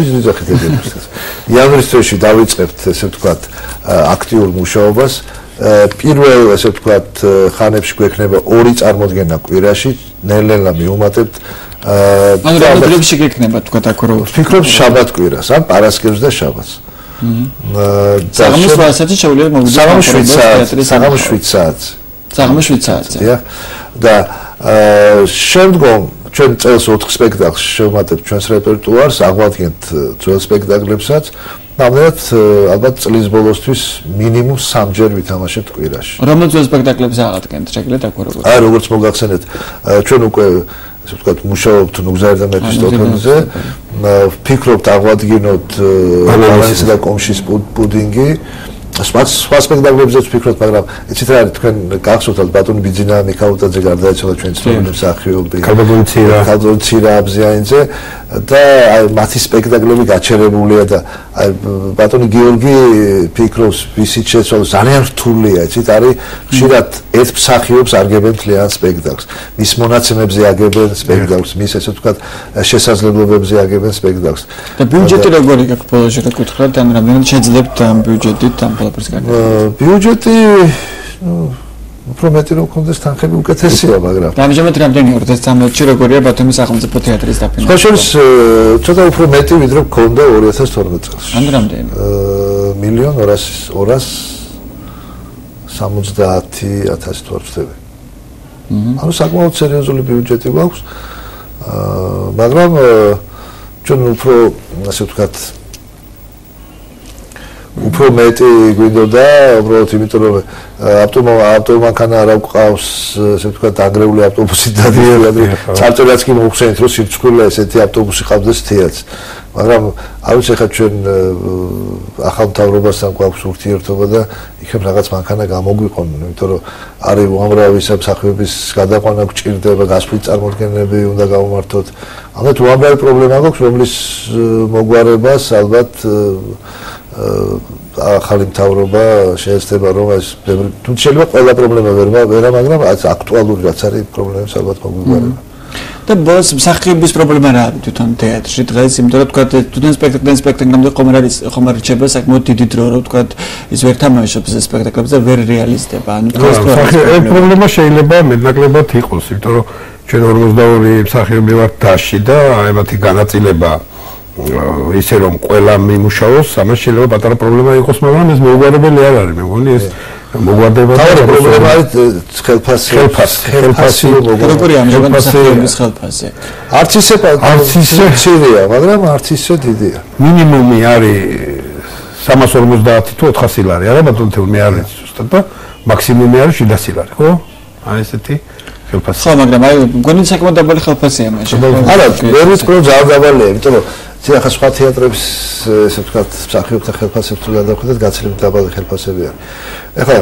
იანვრის თვეში დავიწყებთ ესე ვთქვათ აქტიურ მუშაობას პირველ ესე ვთქვათ ხანებში გვექნება ორი წარმოდგენა კვირაში ნელ-ნელა მივუმატებთ ანუ რა დროებში გექნება თქვათ აქ რო ვფიქრობ შაბათ-კვირას ან პარასკევს და შაბათს საღამოს შვიდ საათი შეუძლია მოვიდეთ საღამოს შვიდ საათი საღამოს შვიდ საათი საღამოს შვიდ საათი დიახ და შემდგომ ჩვენ წელს ოთხ სპექტაკლს შევმატებთ ჩვენს რეპერტუარს აღვადგენთ ძველ სპექტაკლებსაც ნამდვილად ალბათ წლის ბოლოსთვის მინიმუმ სამჯერ ვითამაშებთ კვირაში რომელ ძველ სპექტაკლებს აღადგენთ შეგიძლიათ აქ როგორ აი როგორც მოგახსენეთ ჩვენ უკვე ასე ვთქვათ მუშაობთ ნუგზარი და მეფისტოფელზე ვფიქრობთ აღვადგინოთ ბალანსი და კომშის პუდინგი სხვა სხვა სპექტაკლებზეც ვფიქრობთ მაგრამ იცით რა არის თქვენ გახსოვთ ბატონი ბიძინა მიქაუტაძე გარდაეცვალა ჩვენი ცნობილი მსახიობი კალბაგონცირა კალბაგონცირა აბზიანიძე და აი მათი სპექტაკლები გაჩერებულია და აი ბატონი გიორგი ფიქრობს ვისით შეცვალოს ძალიან რთულია იცით არის ხშირად ერთ მსახიობს არგებენ თლიან სპექტაკლს მის მონაცემებზე აგებენ სპექტაკლს მის ესე ვთქვათ შესაძლებლობებზე აგებენ სპექტაკლს და ბიუჯეტი როგორი გაქვს ბოლოში რა გითხრათ ან რამდენად შეძლებთ ამ ბიუჯეტით ამ ყველაფერს გარდა ბიუჯეტი ნუ უფრო მეტი რომ კონდეს თანხები უკეთესია მაგრამ ამჟამად რამდენი二零一三-ში როგორია ბათუმის სახელმწიფო თეატრის დაფინანსება სხვა შორის ცოტა უფრო მეტი ვიდრე გქონდა二零一two წელს ან რამდენი მილიონ ორას სამოცდაათი ათასი თუ არ ვცდები ანუ საკმაოდ სერიოზული ბიუჯეტი გვაქვს მაგრამ ჩვენ უფრო ასე ვთქვათ უფრო მეტი გვინდოდა უბრალოდ იმიტომ რომ ავტომანქანა არ გვყავს ესე ვთქვათ დაგრეული ავტობუსი დადიოდი წარწერაც კი მოხსენით რომ სირცხვილა ესეთი ავტობუსი ყავდეს თეატრს მაგრამ არ ვიცი ხა ჩვენ ახალ მთავრობასთან გვაქვს ურთიერთობა და იქნებ რაღაც მანქანა გამოგვიყონ იმიტომ რომ არის უამრავი სამსახიობის გადაყვანა გვჭირდება გასვლით წარმოდგენები უნდა გავუმართოთ ალბათ უამრავი პრობლემა გვაქვს რომლის მოგვარებას ალბათ ახალი მთავრობა შეეცდება რომ ეს თუ შეიძლება ყველა პრობლემა ვერა მაგრამ აქტუალური რაც არის პრობლემებს ალბათ მოგვიგარება და ბოლოს მსახიობის პრობლემა რა არის თვითონ თეატრში დღეს იმიტომ რომ თქვა თვითონ სპექტაკლიდან სპექტაკლამდე ხომ არ არის ხომ არ რჩება საკმაოდ დიდი დრო რომ თქვა ის ვერ თამაშობს ეს სპექტაკლებს და ვერ რეალისტება ანუ დღეს ეს პრობლემა შეიძლება მეტნაკლებად იყოს იმიტომ რომ ჩვენ ორმოცდაორი მსახიობი ვართ დასში და აებათი განაწილება ისე რომ ყველა მიმუშაოს ამას შეიძლება პატარა პრობლემა იყოს მაგრამ ეს მოუგვარებელი არ არის მე მგონი ეს მოგვარდება და პრობლემა არის ხელფასი ხელფასი როგორია ამჟამად მსახიობის ხელფასი არც ისე არც ისე ცირია მაგრამ არც ისე დიდია მინიმუმი არის სამას ორმოცდაათი თუ ოთხასი ლარი არა ბატონო თეო მე არ ვიცი ზუსტად და მაქსიმუმი არის შვიდასი ლარი ხო აი ესეთი ხელფასი ხო მაგრამ აი მგონი საკმაოდ დაბალი ხელფასია მაშინ არა ვერ ვიცი რომ ძალიან დაბალია იმიტომ რომ ცი ახლა სხვა თეატრებს ესე ვთქვათ მსახიობთა ხელფასებს თუ გადავხედეთ გაცილებით დაბალი ხელფასები არის ეხლა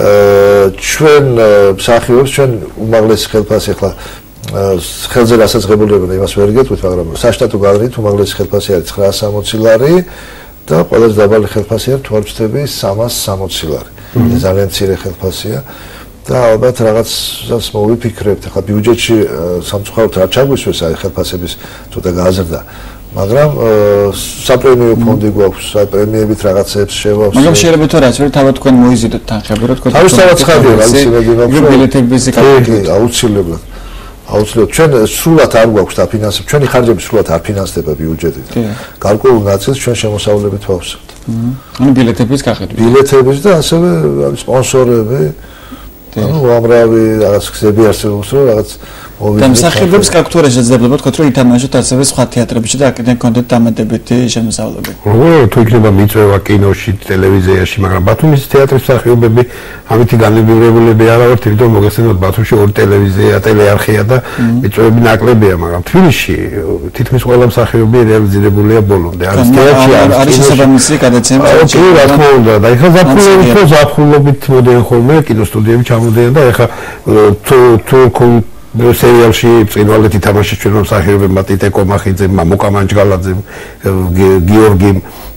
ჩვენ მსახიობს ჩვენ უმაღლესი ხელფასი ახლა ხელზე გასაძღებულებია იმას ვერ გეტყვით მაგრამ საშტატო გალერეით უმაღლესი ხელფასი არის ცხრაას სამოცი ლარი და ყველაზე დაბალი ხელფასი არის თუ არ ვცდები სამას სამოცი ლარი ძალიან მცირე ხელფასია და ალბათ რაღაცას მოვიფიქრებთ ახლა ბიუჯეტში სამწუხაროდ არ ჩაგვისვეს აი ხელფასების ცოტა გააზრდა მაგრამ საპრემიო ფონდი გვაქვს საპრემიებით რაღაცებს შევავს მაგრამ შეიძლება თუ რაც ვერ თავად თქვენ მოიზიდოთ თანხები რომ თქვენ თავისთავად ხარჯი რა ისე მოგიყვება ბილეთების ეკономიკა აუცილებლად აუცილებლად ჩვენ სრულად არ გვაქვს დაფინანსება ჩვენი ხარჯები სრულად არ ფინანსდება ბიუჯეტით გარკვეულ ნაწილს ჩვენ შემოსავლებით ვავსებთ ანუ ბილეთების გაყიდვა ბილეთების და ასევე სპონსორები ანუ უამრავი რაღაც გზები არსებობს რომ რაღაც და მსახიობებს კაქტურა შეძლებება თქვა რომ ითამაშოთ ასევე სხვა თეატრებში და აქედან კონდეთ დამატებითი შემოსავლები. როგორ თუ იქნება მიწვევა კინოში, ტელევიზიაში, მაგრამ ბათუმის თეატრის მსახიობები ამითი განებივრებულები არა ვართ, იმიტომ მოგესწრებათ ბათუმში ორი ტელევიზია, ტელეარხია და მიწვევები ნაკლებია, მაგრამ თბილისში თითქმის ყველა მსახიობი რეალიზირებულია ბოლომდე. არის თეატრში, არის შესაბამისი გადაცემა. კი, რა თქმა უნდა, და ეხლა ზაფხულობით თუ ზაფხულობით მოდიან ხოლმე კინოსტუდიები ჩამოდიან და ეხლა თუ თუ სერიალში წინვალეთ ითამაშეს ჩვენ მსახიობებმა ტიტე კომახიძემ, მამუკა მანჯგალაძემ, გიორგიმ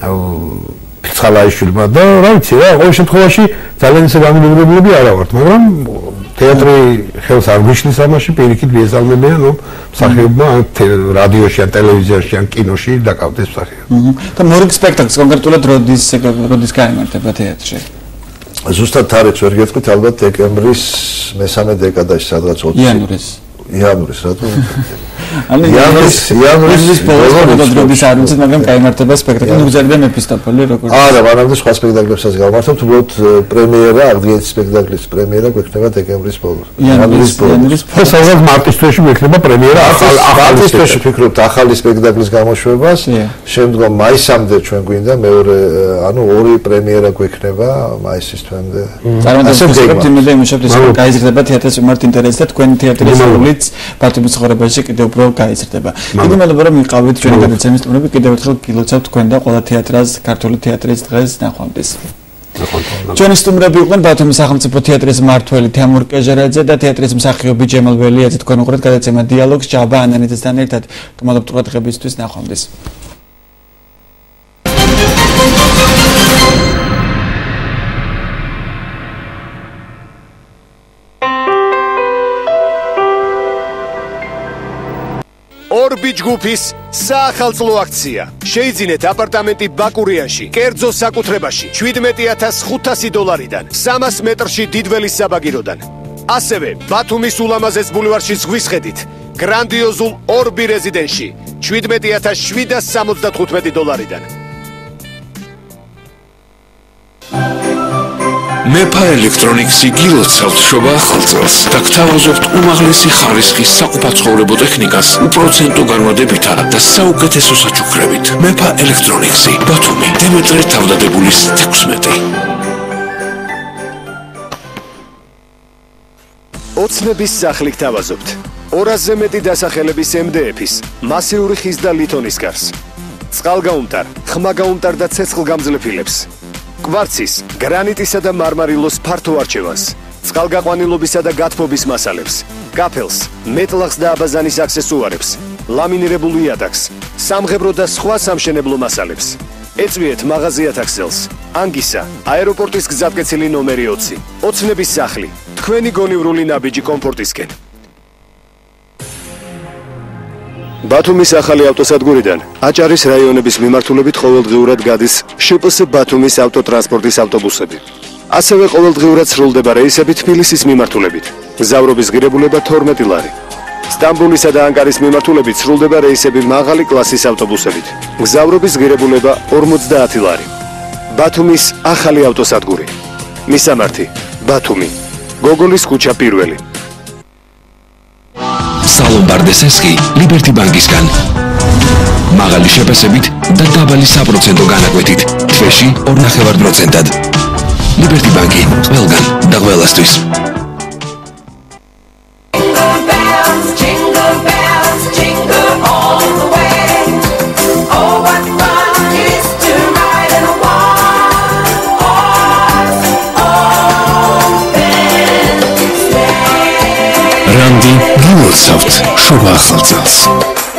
ფიცხალაიშვილმა და რა ვიცი რა, ყოველ შემთხვევაში ძალიან ისე განმეორებლები არა ვართ, მაგრამ თეატრი ხელს არ გვიშლის ამაში, პირიქით მიესალმებიან, რომ მსახიობმა რადიოში, ან ტელევიზიაში, ან კინოში დაკავდეს მსახიობი. და მორიგ სპექტაკლს კონკრეტულად როდის როდის გაიმართება თეატრში? ზუსტად თარიღს ვერ გეტყვით, ალბათ დეკემბრის მესამე დეკადაში, სადღაც ოცი იანვრის. იანვრის, რატო? ანუ იანვრის იანვრის ბოლოს არ ვიცით, მაგრამ გაიმართება სპექტაკლი ნუგზარი და მეფისტოფელი როგორც. არა, მანამდე სხვა სპექტაკლებსაც გავმართებთ, უბრალოდ პრემიერა, აღდგენითი სპექტაკლის პრემიერა გვექნება დეკემბრის ბოლოს. იანვრის იანვრის შესაძლოა მარტის თვეში გვექნება პრემიერა ახალი თვეში ფიქრობთ ახალი სპექტაკლის გამოშვებას, შემდგომ მაისამდე ჩვენ გვინდა მეორე, ანუ ორი პრემიერა გვექნება მაისის თვემდე. წარმატებულად იმედი იმუშავებთ, რომ გაიზრდება თეატრის მიმართ ინტერესი და თქვენი თეატრის როლიც ბათუმის ცხოვრებაში კიდევ უფრო გაიზრდება. დიდი მადლობა რომ მიყავით ჩვენი გადაცემის სტუმრები, კიდევ ერთხელ გილოცავთ თქვენ და ყველა თეატრას, ქართული თეატრის დღეს ნახვამდის. ჩვენი სტუმრები იყვნენ ბათუმის სახელმწიფო თეატრის მმართველი თემურ კეჟერაძე და თეატრის მსახიობი ჯემალ ველიაძე. თქვენ უყურებთ გადაცემა დიალოგს ჭაბა ანანიძესთან ერთად. გმადლობთ ყურადღებისთვის, ნახვამდის. ორბი ჯგუფის საახალწლო აქცია. შეიძინეთ აპარტამენტი ბაკურიანში, კერძო საკუთრებაში, შვიდმეტი ათას ხუთასი დოლარიდან, სამას მეტრში დიდველის საბაგიროდან. ასევე ბათუმის ულამაზეს ბულვარში ზღვის ხედით, გრანდიოზულ ორბი რეზიდენში, შვიდმეტი ათას შვიდას სამოცდათხუთმეტი დოლარიდან. მეფა ელექტრონიქსი გილოცავთ შობა ახალწელს და გთავაზობთ უმაღლესი ხარისხის საყოფაცხოვრებო ტექნიკას უპროცენტო განმადებითა და საუკეთესო საჩუქრებით. მეფა ელექტრონიქსი, ბათუმი, დემეტრე თავდადებულის თექვსმეტი. ოცნების სახლი გთავაზობთ. ორასზე მეტი დასახელების em d f-ის, მასიური ხის და ლითონის გარს. წყალგაუმტარ, ხმაგაუმტარ და ცეცხლგამძლეფილებს. კვარცის, გრანიტისა და მარმარილოს ფართო არჩევანს, წყალგაყვანილობისა და გათბობის მასალებს, კაფელს, მეტლახს და აბაზანის აქსესუარებს, ლამინირებულ იატაკს, სამღებრო და სხვა სამშენებლო მასალებს. ეწვიეთ მაღაზიათ აქსელს, ანგისა, აეროპორტის გზატკეცილი ნომერი ოცი, ოცნების სახლი, თქვენი გონივრული ნაბიჯი კომფორტისკენ. ბათუმის ახალი ავტოსადგურიდან აჭარის რაიონების მიმართულებით ყოველდღიურად გადის შპს ბათუმის ავტოტრანსპორტის ავტობუსები. ასევე ყოველდღიურად სრულდება რეისები თბილისის მიმართულებით. მგზავრობის ღირებულება თორმეტი ლარი. სტამბოლისა და ანკარის მიმართულებით სრულდება რეისები მაღალი კლასის ავტობუსებით. მგზავრობის ღირებულება ორმოცდაათი ლარი. ბათუმის ახალი ავტოსადგური. მისამართი: ბათუმი, გოგოლის ქუჩა პირველი. სალომბარდეს ესკი ლიბერტი ბანკისგან. მაღალი შეფასებით და დაბალი საპროცენტო განაკვეთით. თვეში ორ ნახევარ პროცენტად. ლიბერტი ბანკი, ყველგან და ყველასთვის. რანდი გილოცავთ შობა ახალწელს.